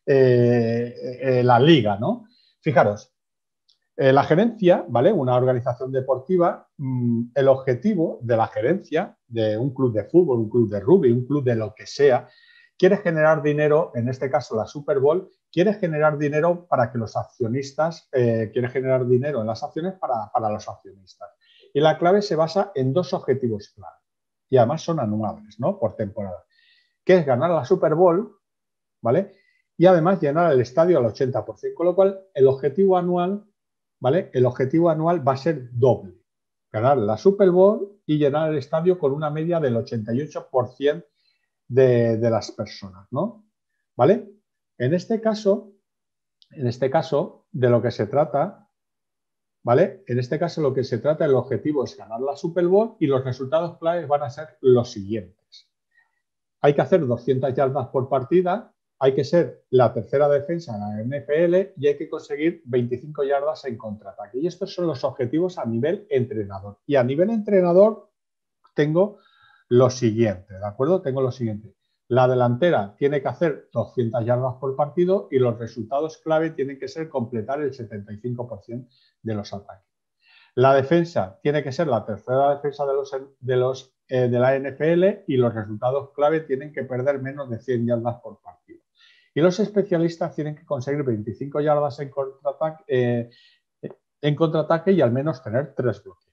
eh, eh, la liga, ¿no? Fijaros, eh, la gerencia, ¿vale? Una organización deportiva, mmm, el objetivo de la gerencia de un club de fútbol, un club de rugby, un club de lo que sea, quiere generar dinero, en este caso la Super Bowl, quiere generar dinero para que los accionistas, eh, quiere generar dinero en las acciones para, para los accionistas. Y la clave se basa en dos objetivos clave. Y además son anuales, ¿no? Por temporada. Que es ganar la Super Bowl, ¿vale? Y además llenar el estadio al ochenta por ciento. Con lo cual, el objetivo anual, ¿vale? El objetivo anual va a ser doble. Ganar la Super Bowl y llenar el estadio con una media del ochenta y ocho por ciento de, de las personas, ¿no? ¿Vale? En este caso, en este caso, de lo que se trata, ¿vale? En este caso, lo que se trata, el objetivo es ganar la Super Bowl y los resultados claves van a ser los siguientes. Hay que hacer doscientas yardas por partida, hay que ser la tercera defensa en la N F L y hay que conseguir veinticinco yardas en contraataque. Y estos son los objetivos a nivel entrenador. Y a nivel entrenador tengo lo siguiente, ¿de acuerdo? Tengo lo siguiente. La delantera tiene que hacer doscientas yardas por partido y los resultados clave tienen que ser completar el setenta y cinco por ciento de los ataques. La defensa tiene que ser la tercera defensa de, los, de, los, eh, de la N F L y los resultados clave tienen que perder menos de cien yardas por partido. Y los especialistas tienen que conseguir veinticinco yardas en contraataque, eh, en contraataque y al menos tener tres bloqueos.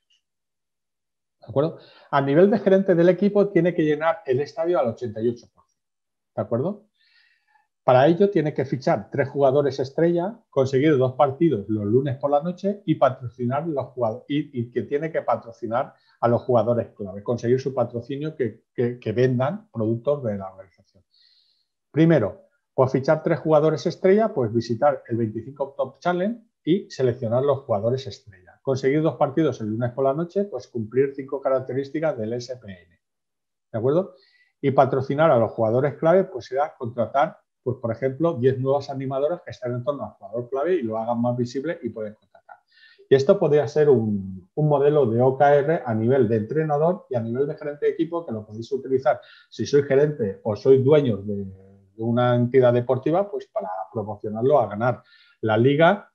¿De acuerdo? A nivel de gerente del equipo tiene que llenar el estadio al ochenta y ocho por ciento. ¿De acuerdo? Para ello tiene que fichar tres jugadores estrella, conseguir dos partidos los lunes por la noche y patrocinar los jugadores y, y que tiene que patrocinar a los jugadores clave, conseguir su patrocinio que, que, que vendan productos de la organización. Primero, pues fichar tres jugadores estrella, pues visitar el veinticinco Top Challenge y seleccionar los jugadores estrella. Conseguir dos partidos el lunes por la noche, pues cumplir cinco características del S P N. ¿De acuerdo? Y patrocinar a los jugadores clave, pues será contratar, pues por ejemplo, diez nuevas animadoras que estén en torno al jugador clave y lo hagan más visible y pueden contratar. Y esto podría ser un, un modelo de O K R a nivel de entrenador y a nivel de gerente de equipo que lo podéis utilizar si sois gerente o sois dueños de, de una entidad deportiva, pues para promocionarlo a ganar la liga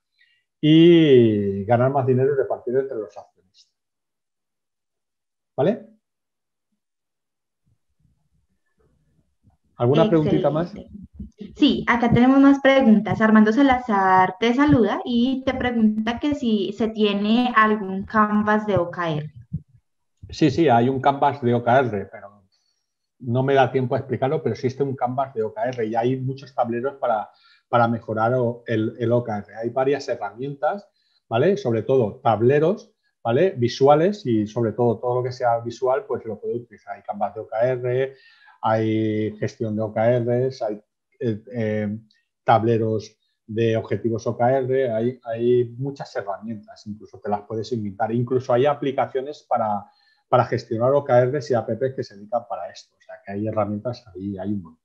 y ganar más dinero y repartir entre los accionistas. ¿Vale? ¿Alguna Excelente. preguntita más? Sí, acá tenemos más preguntas. Armando Salazar te saluda y te pregunta que si se tiene algún canvas de O K R. Sí, sí, hay un canvas de O K R, pero no me da tiempo a explicarlo, pero existe un canvas de O K R y hay muchos tableros para, para mejorar el, el O K R. Hay varias herramientas, ¿vale? Sobre todo tableros, ¿vale? Visuales y sobre todo todo lo que sea visual, pues lo puede utilizar. Hay canvas de O K R, hay gestión de O K Rs, hay eh, eh, tableros de objetivos O K R, hay, hay muchas herramientas, incluso te las puedes inventar. Incluso hay aplicaciones para para gestionar O K Rs y apps que se dedican para esto. O sea, que hay herramientas ahí, hay un montón.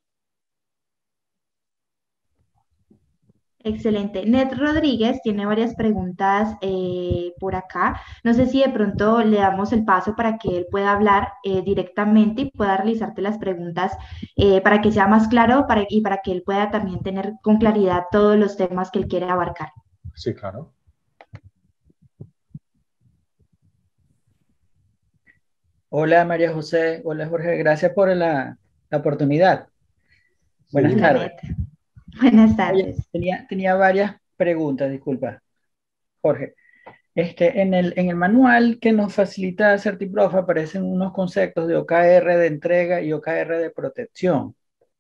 Excelente. Ned Rodríguez tiene varias preguntas eh, por acá. No sé si de pronto le damos el paso para que él pueda hablar eh, directamente y pueda realizarte las preguntas eh, para que sea más claro para, y para que él pueda también tener con claridad todos los temas que él quiere abarcar. Sí, claro. Hola María José, hola Jorge, gracias por la, la oportunidad. Buenas Sí. tardes. Buenas Oye, tardes. tenía, tenía varias preguntas, disculpa, Jorge. Este, en el, en el manual que nos facilita Certiprof aparecen unos conceptos de O K R de entrega y O K R de protección.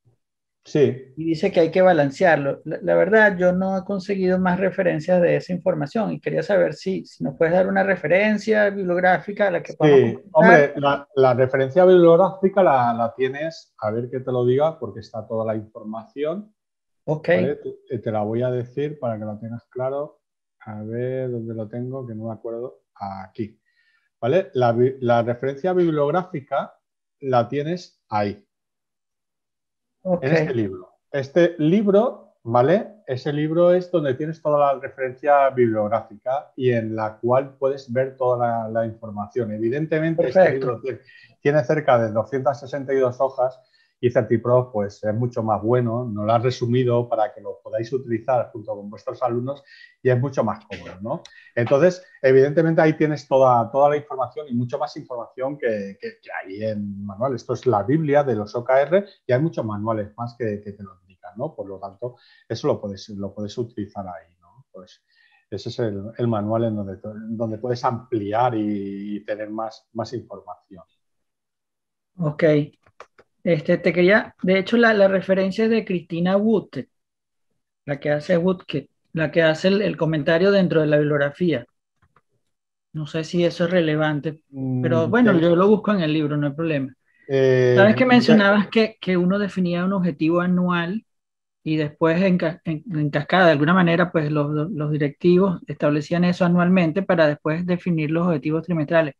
Sí. Y dice que hay que balancearlo. La, la verdad, yo no he conseguido más referencias de esa información y quería saber si, si nos puedes dar una referencia bibliográfica a la que podamos Sí, consultar. hombre, la, la referencia bibliográfica la, la tienes, a ver que te lo diga, porque está toda la información, Ok, ¿vale? Te, te la voy a decir para que lo tengas claro. A ver dónde lo tengo, que no me acuerdo. Aquí, ¿vale? La, la referencia bibliográfica la tienes ahí, en ok, este libro. Este libro, ¿vale? Ese libro es donde tienes toda la referencia bibliográfica y en la cual puedes ver toda la, la información. Evidentemente, este perfecto. libro tiene, tiene cerca de doscientas sesenta y dos hojas y Certiprof pues, es mucho más bueno. Nos lo ha resumido para que lo podáis utilizar junto con vuestros alumnos y es mucho más cómodo, ¿no? Entonces, evidentemente ahí tienes toda, toda la información y mucho más información que, que, que hay en manual. Esto es la Biblia de los O K R y hay muchos manuales más que, que te lo indican, ¿no? Por lo tanto, eso lo puedes, lo puedes utilizar ahí, ¿no? Pues ese es el, el manual en donde, donde puedes ampliar y, y tener más, más información. Ok. Este, te quería, de hecho, la, la referencia es de Cristina Wood, la que hace Woodke, la que hace el, el comentario dentro de la bibliografía. No sé si eso es relevante, pero Mm, bueno, te, yo lo busco en el libro, no hay problema. eh, Sabes que te, mencionabas que, que uno definía un objetivo anual y después en, ca- en- en cascada, de alguna manera, pues los, los directivos establecían eso anualmente para después definir los objetivos trimestrales.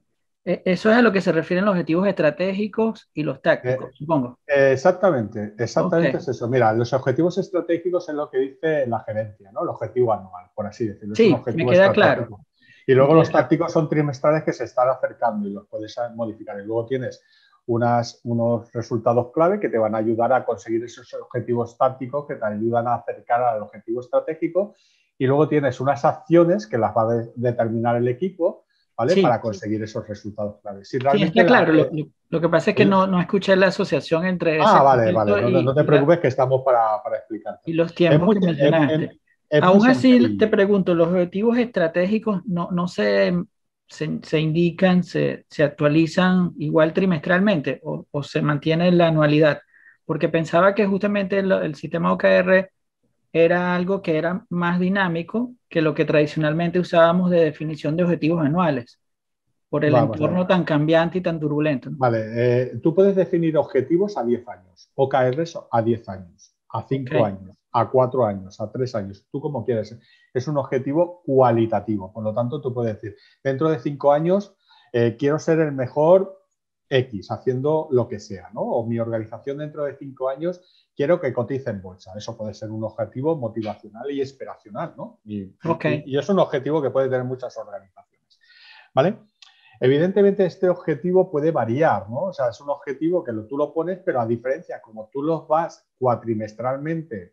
E- Eso es a lo que se refieren los objetivos estratégicos y los tácticos, eh, supongo. Eh, Exactamente, Ok, exactamente es eso. Mira, los objetivos estratégicos es lo que dice la gerencia, ¿no? El objetivo anual, por así decirlo, es un sí, me objetivo queda claro, estratégico. Y me luego queda los claro. tácticos son trimestrales que se están acercando y los puedes modificar. Y luego tienes unas, unos resultados clave que te van a ayudar a conseguir esos objetivos tácticos que te ayudan a acercar al objetivo estratégico. Y luego tienes unas acciones que las va a de, determinar el equipo, ¿vale? Sí, Para conseguir esos resultados claves. Si sí, realmente está la, claro. Lo, eh, lo- lo que pasa es que el, no, no escuché la asociación entre Ah, ese vale, vale, concepto no, y, no te y la- preocupes que estamos para, para explicarte. y los Es tiempos muy, que es, es- mencionaste. es muy Aún así, te sencillo. pregunto, ¿los objetivos estratégicos no, no se, se, se indican, se, se actualizan igual trimestralmente o, o se mantiene la anualidad? Porque pensaba que justamente el, el sistema O K R era algo que era más dinámico que lo que tradicionalmente usábamos de definición de objetivos anuales, por el Vamos a ver. entorno tan cambiante y tan turbulento, ¿no? Vale, eh, tú puedes definir objetivos a diez años, O K Rs a diez años, a Ok, cinco años, a cuatro años, a tres años, tú como quieres. Es un objetivo cualitativo, por lo tanto tú puedes decir, dentro de cinco años eh, quiero ser el mejor X, haciendo lo que sea, ¿no? O mi organización dentro de cinco años quiero que cotice en bolsa. Eso puede ser un objetivo motivacional y aspiracional, ¿no? Y, ok, y, y es un objetivo que puede tener muchas organizaciones, ¿vale? Evidentemente este objetivo puede variar, ¿no? O sea, es un objetivo que lo, tú lo pones, pero a diferencia, como tú los vas cuatrimestralmente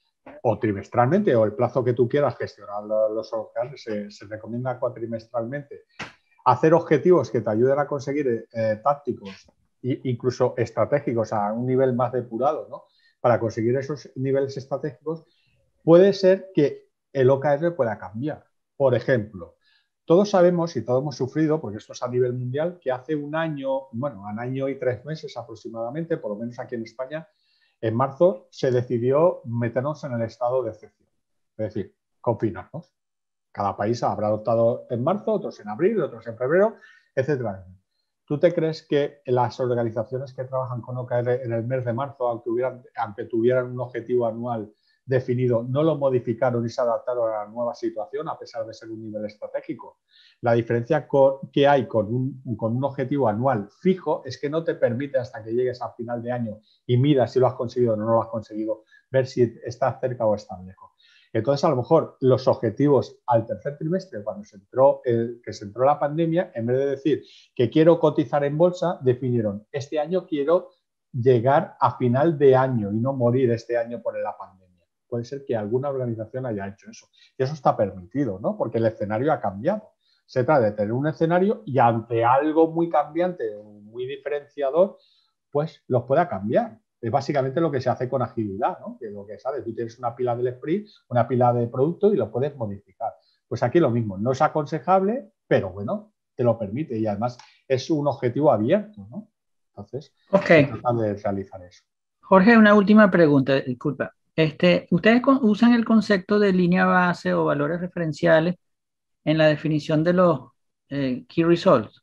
o trimestralmente o el plazo que tú quieras gestionar los objetivos, se, se recomienda cuatrimestralmente, hacer objetivos que te ayuden a conseguir eh, tácticos e incluso estratégicos a un nivel más depurado, ¿no? Para conseguir esos niveles estratégicos, puede ser que el O K R pueda cambiar. Por ejemplo, todos sabemos y todos hemos sufrido, porque esto es a nivel mundial, que hace un año, bueno, un año y tres meses aproximadamente, por lo menos aquí en España, en marzo se decidió meternos en el estado de excepción, es decir, confinarnos. Cada país habrá adoptado en marzo, otros en abril, otros en febrero, etcétera. ¿Tú te crees que las organizaciones que trabajan con O K R en el mes de marzo, aunque, hubieran, aunque tuvieran un objetivo anual definido, no lo modificaron y se adaptaron a la nueva situación a pesar de ser un nivel estratégico? La diferencia con, que hay con un, con un objetivo anual fijo es que no te permite hasta que llegues a final de año y miras si lo has conseguido o no lo has conseguido, ver si estás cerca o estás lejos. Entonces, a lo mejor los objetivos al tercer trimestre, cuando se entró, el, que se entró la pandemia, en vez de decir que quiero cotizar en bolsa, definieron, este año quiero llegar a final de año y no morir este año por la pandemia. Puede ser que alguna organización haya hecho eso. Y eso está permitido, ¿no? Porque el escenario ha cambiado. Se trata de tener un escenario y ante algo muy cambiante, muy diferenciador, pues los pueda cambiar. Es básicamente lo que se hace con agilidad, ¿no? Que lo que sabes, tú tienes una pila del sprint, una pila de producto y lo puedes modificar. Pues aquí lo mismo, no es aconsejable, pero bueno, te lo permite y además es un objetivo abierto, ¿no? Entonces, Okay. se trata de realizar eso. Jorge, una última pregunta, disculpa. Este, ¿ustedes con- usan el concepto de línea base o valores referenciales en la definición de los eh, key results?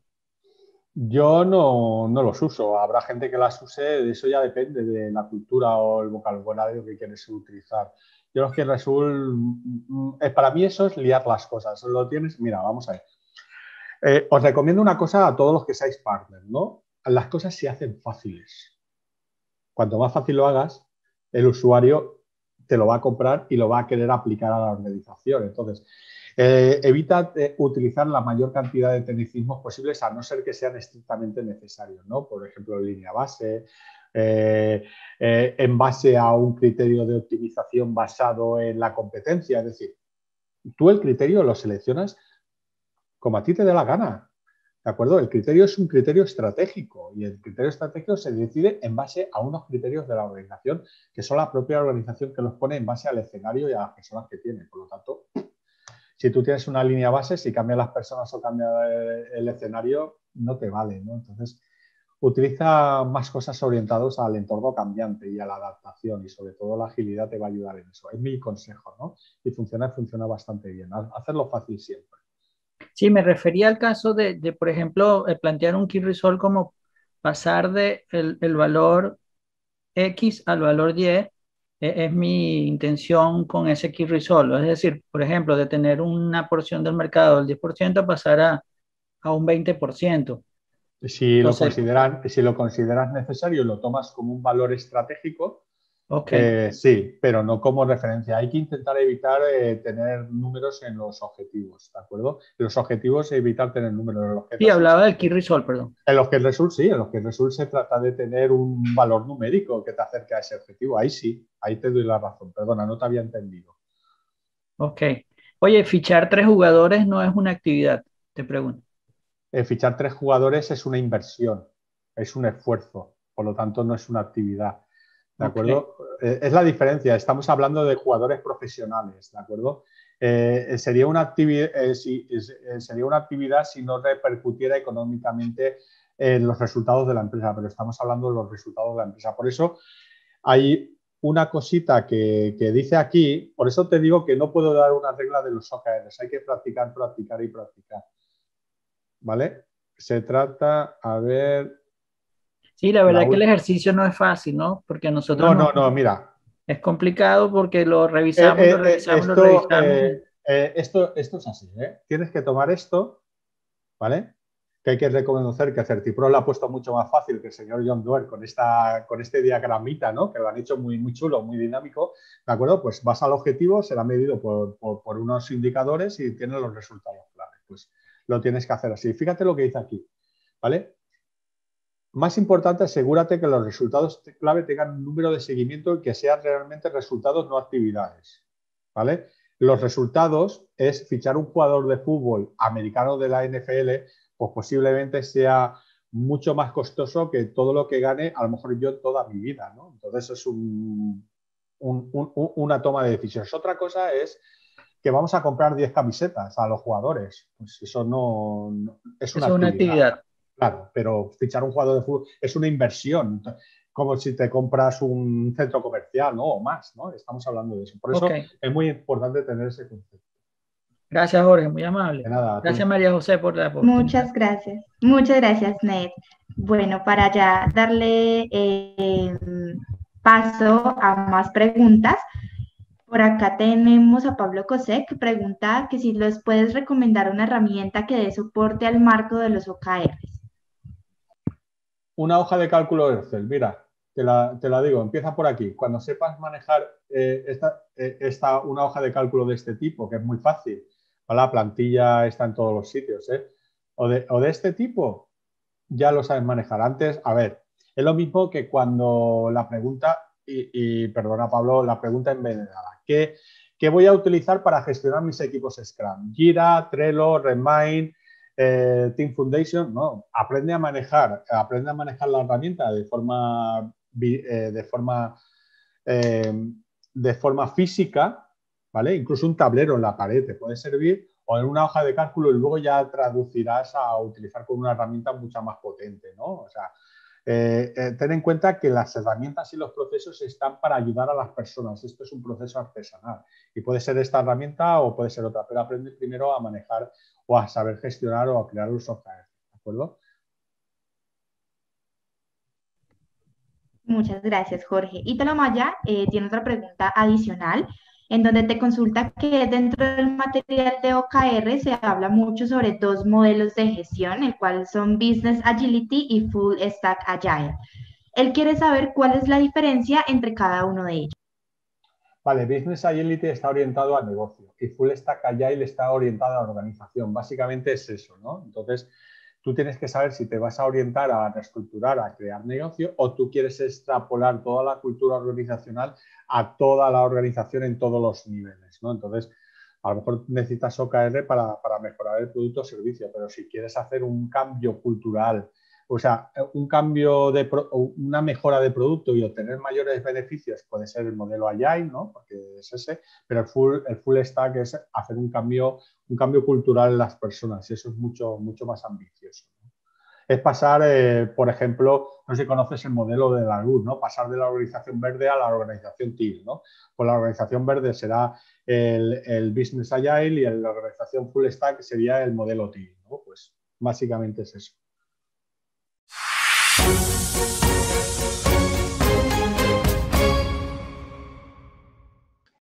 Yo no, no los uso. Habrá gente que las use, eso ya depende de la cultura o el vocabulario que quieres utilizar. Yo los que resulta, para mí eso es liar las cosas. Lo tienes, mira, vamos a ver. Eh, os recomiendo una cosa a todos los que seáis partners, ¿no? Las cosas se hacen fáciles. Cuanto más fácil lo hagas, el usuario te lo va a comprar y lo va a querer aplicar a la organización. Entonces, eh, evita eh, utilizar la mayor cantidad de tecnicismos posibles a no ser que sean estrictamente necesarios, ¿no? Por ejemplo, línea base, eh, eh, en base a un criterio de optimización basado en la competencia. Es decir, tú el criterio lo seleccionas como a ti te dé la gana. ¿De acuerdo? El criterio es un criterio estratégico y el criterio estratégico se decide en base a unos criterios de la organización que son la propia organización que los pone en base al escenario y a las personas que tiene. Por lo tanto, si tú tienes una línea base, si cambian las personas o cambia el escenario, no te vale, ¿no? Entonces, utiliza más cosas orientadas al entorno cambiante y a la adaptación y sobre todo la agilidad te va a ayudar en eso. Es mi consejo, ¿no? Y funciona, funciona bastante bien. Hacerlo fácil siempre. Sí, me refería al caso de, de por ejemplo, eh, plantear un key result como pasar de el, el valor X al valor Y, eh, es mi intención con ese key result. Es decir, por ejemplo, de tener una porción del mercado del diez por ciento pasar a, a un veinte por ciento. Si lo, Entonces, consideran, si lo consideras necesario y lo tomas como un valor estratégico, ok. eh, sí, pero no como referencia. Hay que intentar evitar eh, tener números en los objetivos, ¿de acuerdo? En los objetivos evitar tener números. En los que Sí, resulta, hablaba del key result, perdón. en los que el result sí, en los que el result se trata de tener un valor numérico que te acerque a ese objetivo. Ahí sí, ahí te doy la razón. Perdona, no te había entendido. Ok. Oye, fichar tres jugadores no es una actividad, te pregunto. Eh, fichar tres jugadores es una inversión, es un esfuerzo, por lo tanto no es una actividad. ¿De Ok. acuerdo? Eh, es la diferencia. Estamos hablando de jugadores profesionales, ¿de acuerdo? Eh, sería, una actividad, eh, si, eh, sería una actividad si no repercutiera económicamente en los resultados de la empresa, pero estamos hablando de los resultados de la empresa. Por eso hay una cosita que, que dice aquí, por eso te digo que no puedo dar una regla de los O K Rs, hay que practicar, practicar y practicar. ¿Vale? Se trata, a ver... Sí, la La verdad que el ejercicio no es fácil, ¿no? Porque a nosotros no, no, no, no, mira. es complicado porque lo Eh, revisamos, lo eh, eh, revisamos, lo esto, revisamos. eh, Y... eh, esto, esto es así, ¿eh? Tienes que tomar esto, ¿vale? Que hay que reconocer que Certipro lo ha puesto mucho más fácil que el señor John Doerr con, esta, con este diagramita, ¿no? Que lo han hecho muy, muy chulo, muy dinámico, ¿de acuerdo? Pues vas al objetivo, será medido por, por, por unos indicadores y tienes los resultados claves. Pues lo tienes que hacer así. Fíjate lo que dice aquí, ¿vale? Más importante, asegúrate que los resultados clave tengan un número de seguimiento y que sean realmente resultados, no actividades, ¿vale? Los resultados es fichar un jugador de fútbol americano de la N F L, pues posiblemente sea mucho más costoso que todo lo que gane a lo mejor yo toda mi vida, ¿no? Entonces es un, un, un, una toma de decisiones. Otra cosa es que vamos a comprar diez camisetas a los jugadores. Pues eso no, no es una Eso es una actividad. actividad. Claro, pero fichar un jugador de fútbol es una inversión, como si te compras un centro comercial, ¿no? O más, ¿no? Estamos hablando de eso. Por eso Ok. es muy importante tener ese concepto. Gracias, Jorge, muy amable. De nada, a Gracias, ti. María José, por la oportunidad. Muchas gracias. Muchas gracias, Ned. Bueno, para ya darle eh, paso a más preguntas, por acá tenemos a Pablo Cosé que pregunta que si les puedes recomendar una herramienta que dé soporte al marco de los O K Rs. Una hoja de cálculo de Excel, mira, te la, te la digo, empieza por aquí. Cuando sepas manejar eh, esta, eh, esta, una hoja de cálculo de este tipo, que es muy fácil, la plantilla está en todos los sitios, ¿eh? O de, o de este tipo, ya lo sabes manejar. Antes, a ver, es lo mismo que cuando la pregunta, y, y perdona Pablo, la pregunta envenenada, ¿qué, ¿qué voy a utilizar para gestionar mis equipos Scrum? Jira, Trello, Remind, eh, Team Foundation, no, aprende a manejar, aprende a manejar la herramienta de forma, eh, de forma, eh, de forma física, ¿vale? Incluso un tablero en la pared te puede servir o en una hoja de cálculo y luego ya traducirás a utilizar con una herramienta mucho más potente, ¿no? O sea, eh, eh, ten en cuenta que las herramientas y los procesos están para ayudar a las personas. Esto es un proceso artesanal y puede ser esta herramienta o puede ser otra, pero aprende primero a manejar o a saber gestionar o a crear los O K R, ¿de acuerdo? Muchas gracias, Jorge. Y Maya eh, tiene otra pregunta adicional en donde te consulta que dentro del material de O K R se habla mucho sobre dos modelos de gestión, el cual son Business Agility y Full Stack Agile. Él quiere saber cuál es la diferencia entre cada uno de ellos. Vale, Business Agility está orientado al negocio y Full Stack Agile está orientado a la organización. Básicamente es eso, ¿no? Entonces, tú tienes que saber si te vas a orientar a reestructurar, a crear negocio o tú quieres extrapolar toda la cultura organizacional a toda la organización en todos los niveles, ¿no? Entonces, a lo mejor necesitas O K R para, para mejorar el producto o servicio, pero si quieres hacer un cambio cultural, o sea, un cambio de pro, una mejora de producto y obtener mayores beneficios puede ser el modelo Agile, ¿no? Porque es ese, pero el full, el full stack es hacer un cambio, un cambio cultural en las personas y eso es mucho, mucho más ambicioso, ¿no? Es pasar, eh, por ejemplo, no sé si conoces el modelo de la luz, ¿no? Pasar de la organización verde a la organización teal, ¿no? Pues la organización verde será el, el Business Agile y la organización Full Stack sería el modelo teal, ¿no? Pues básicamente es eso.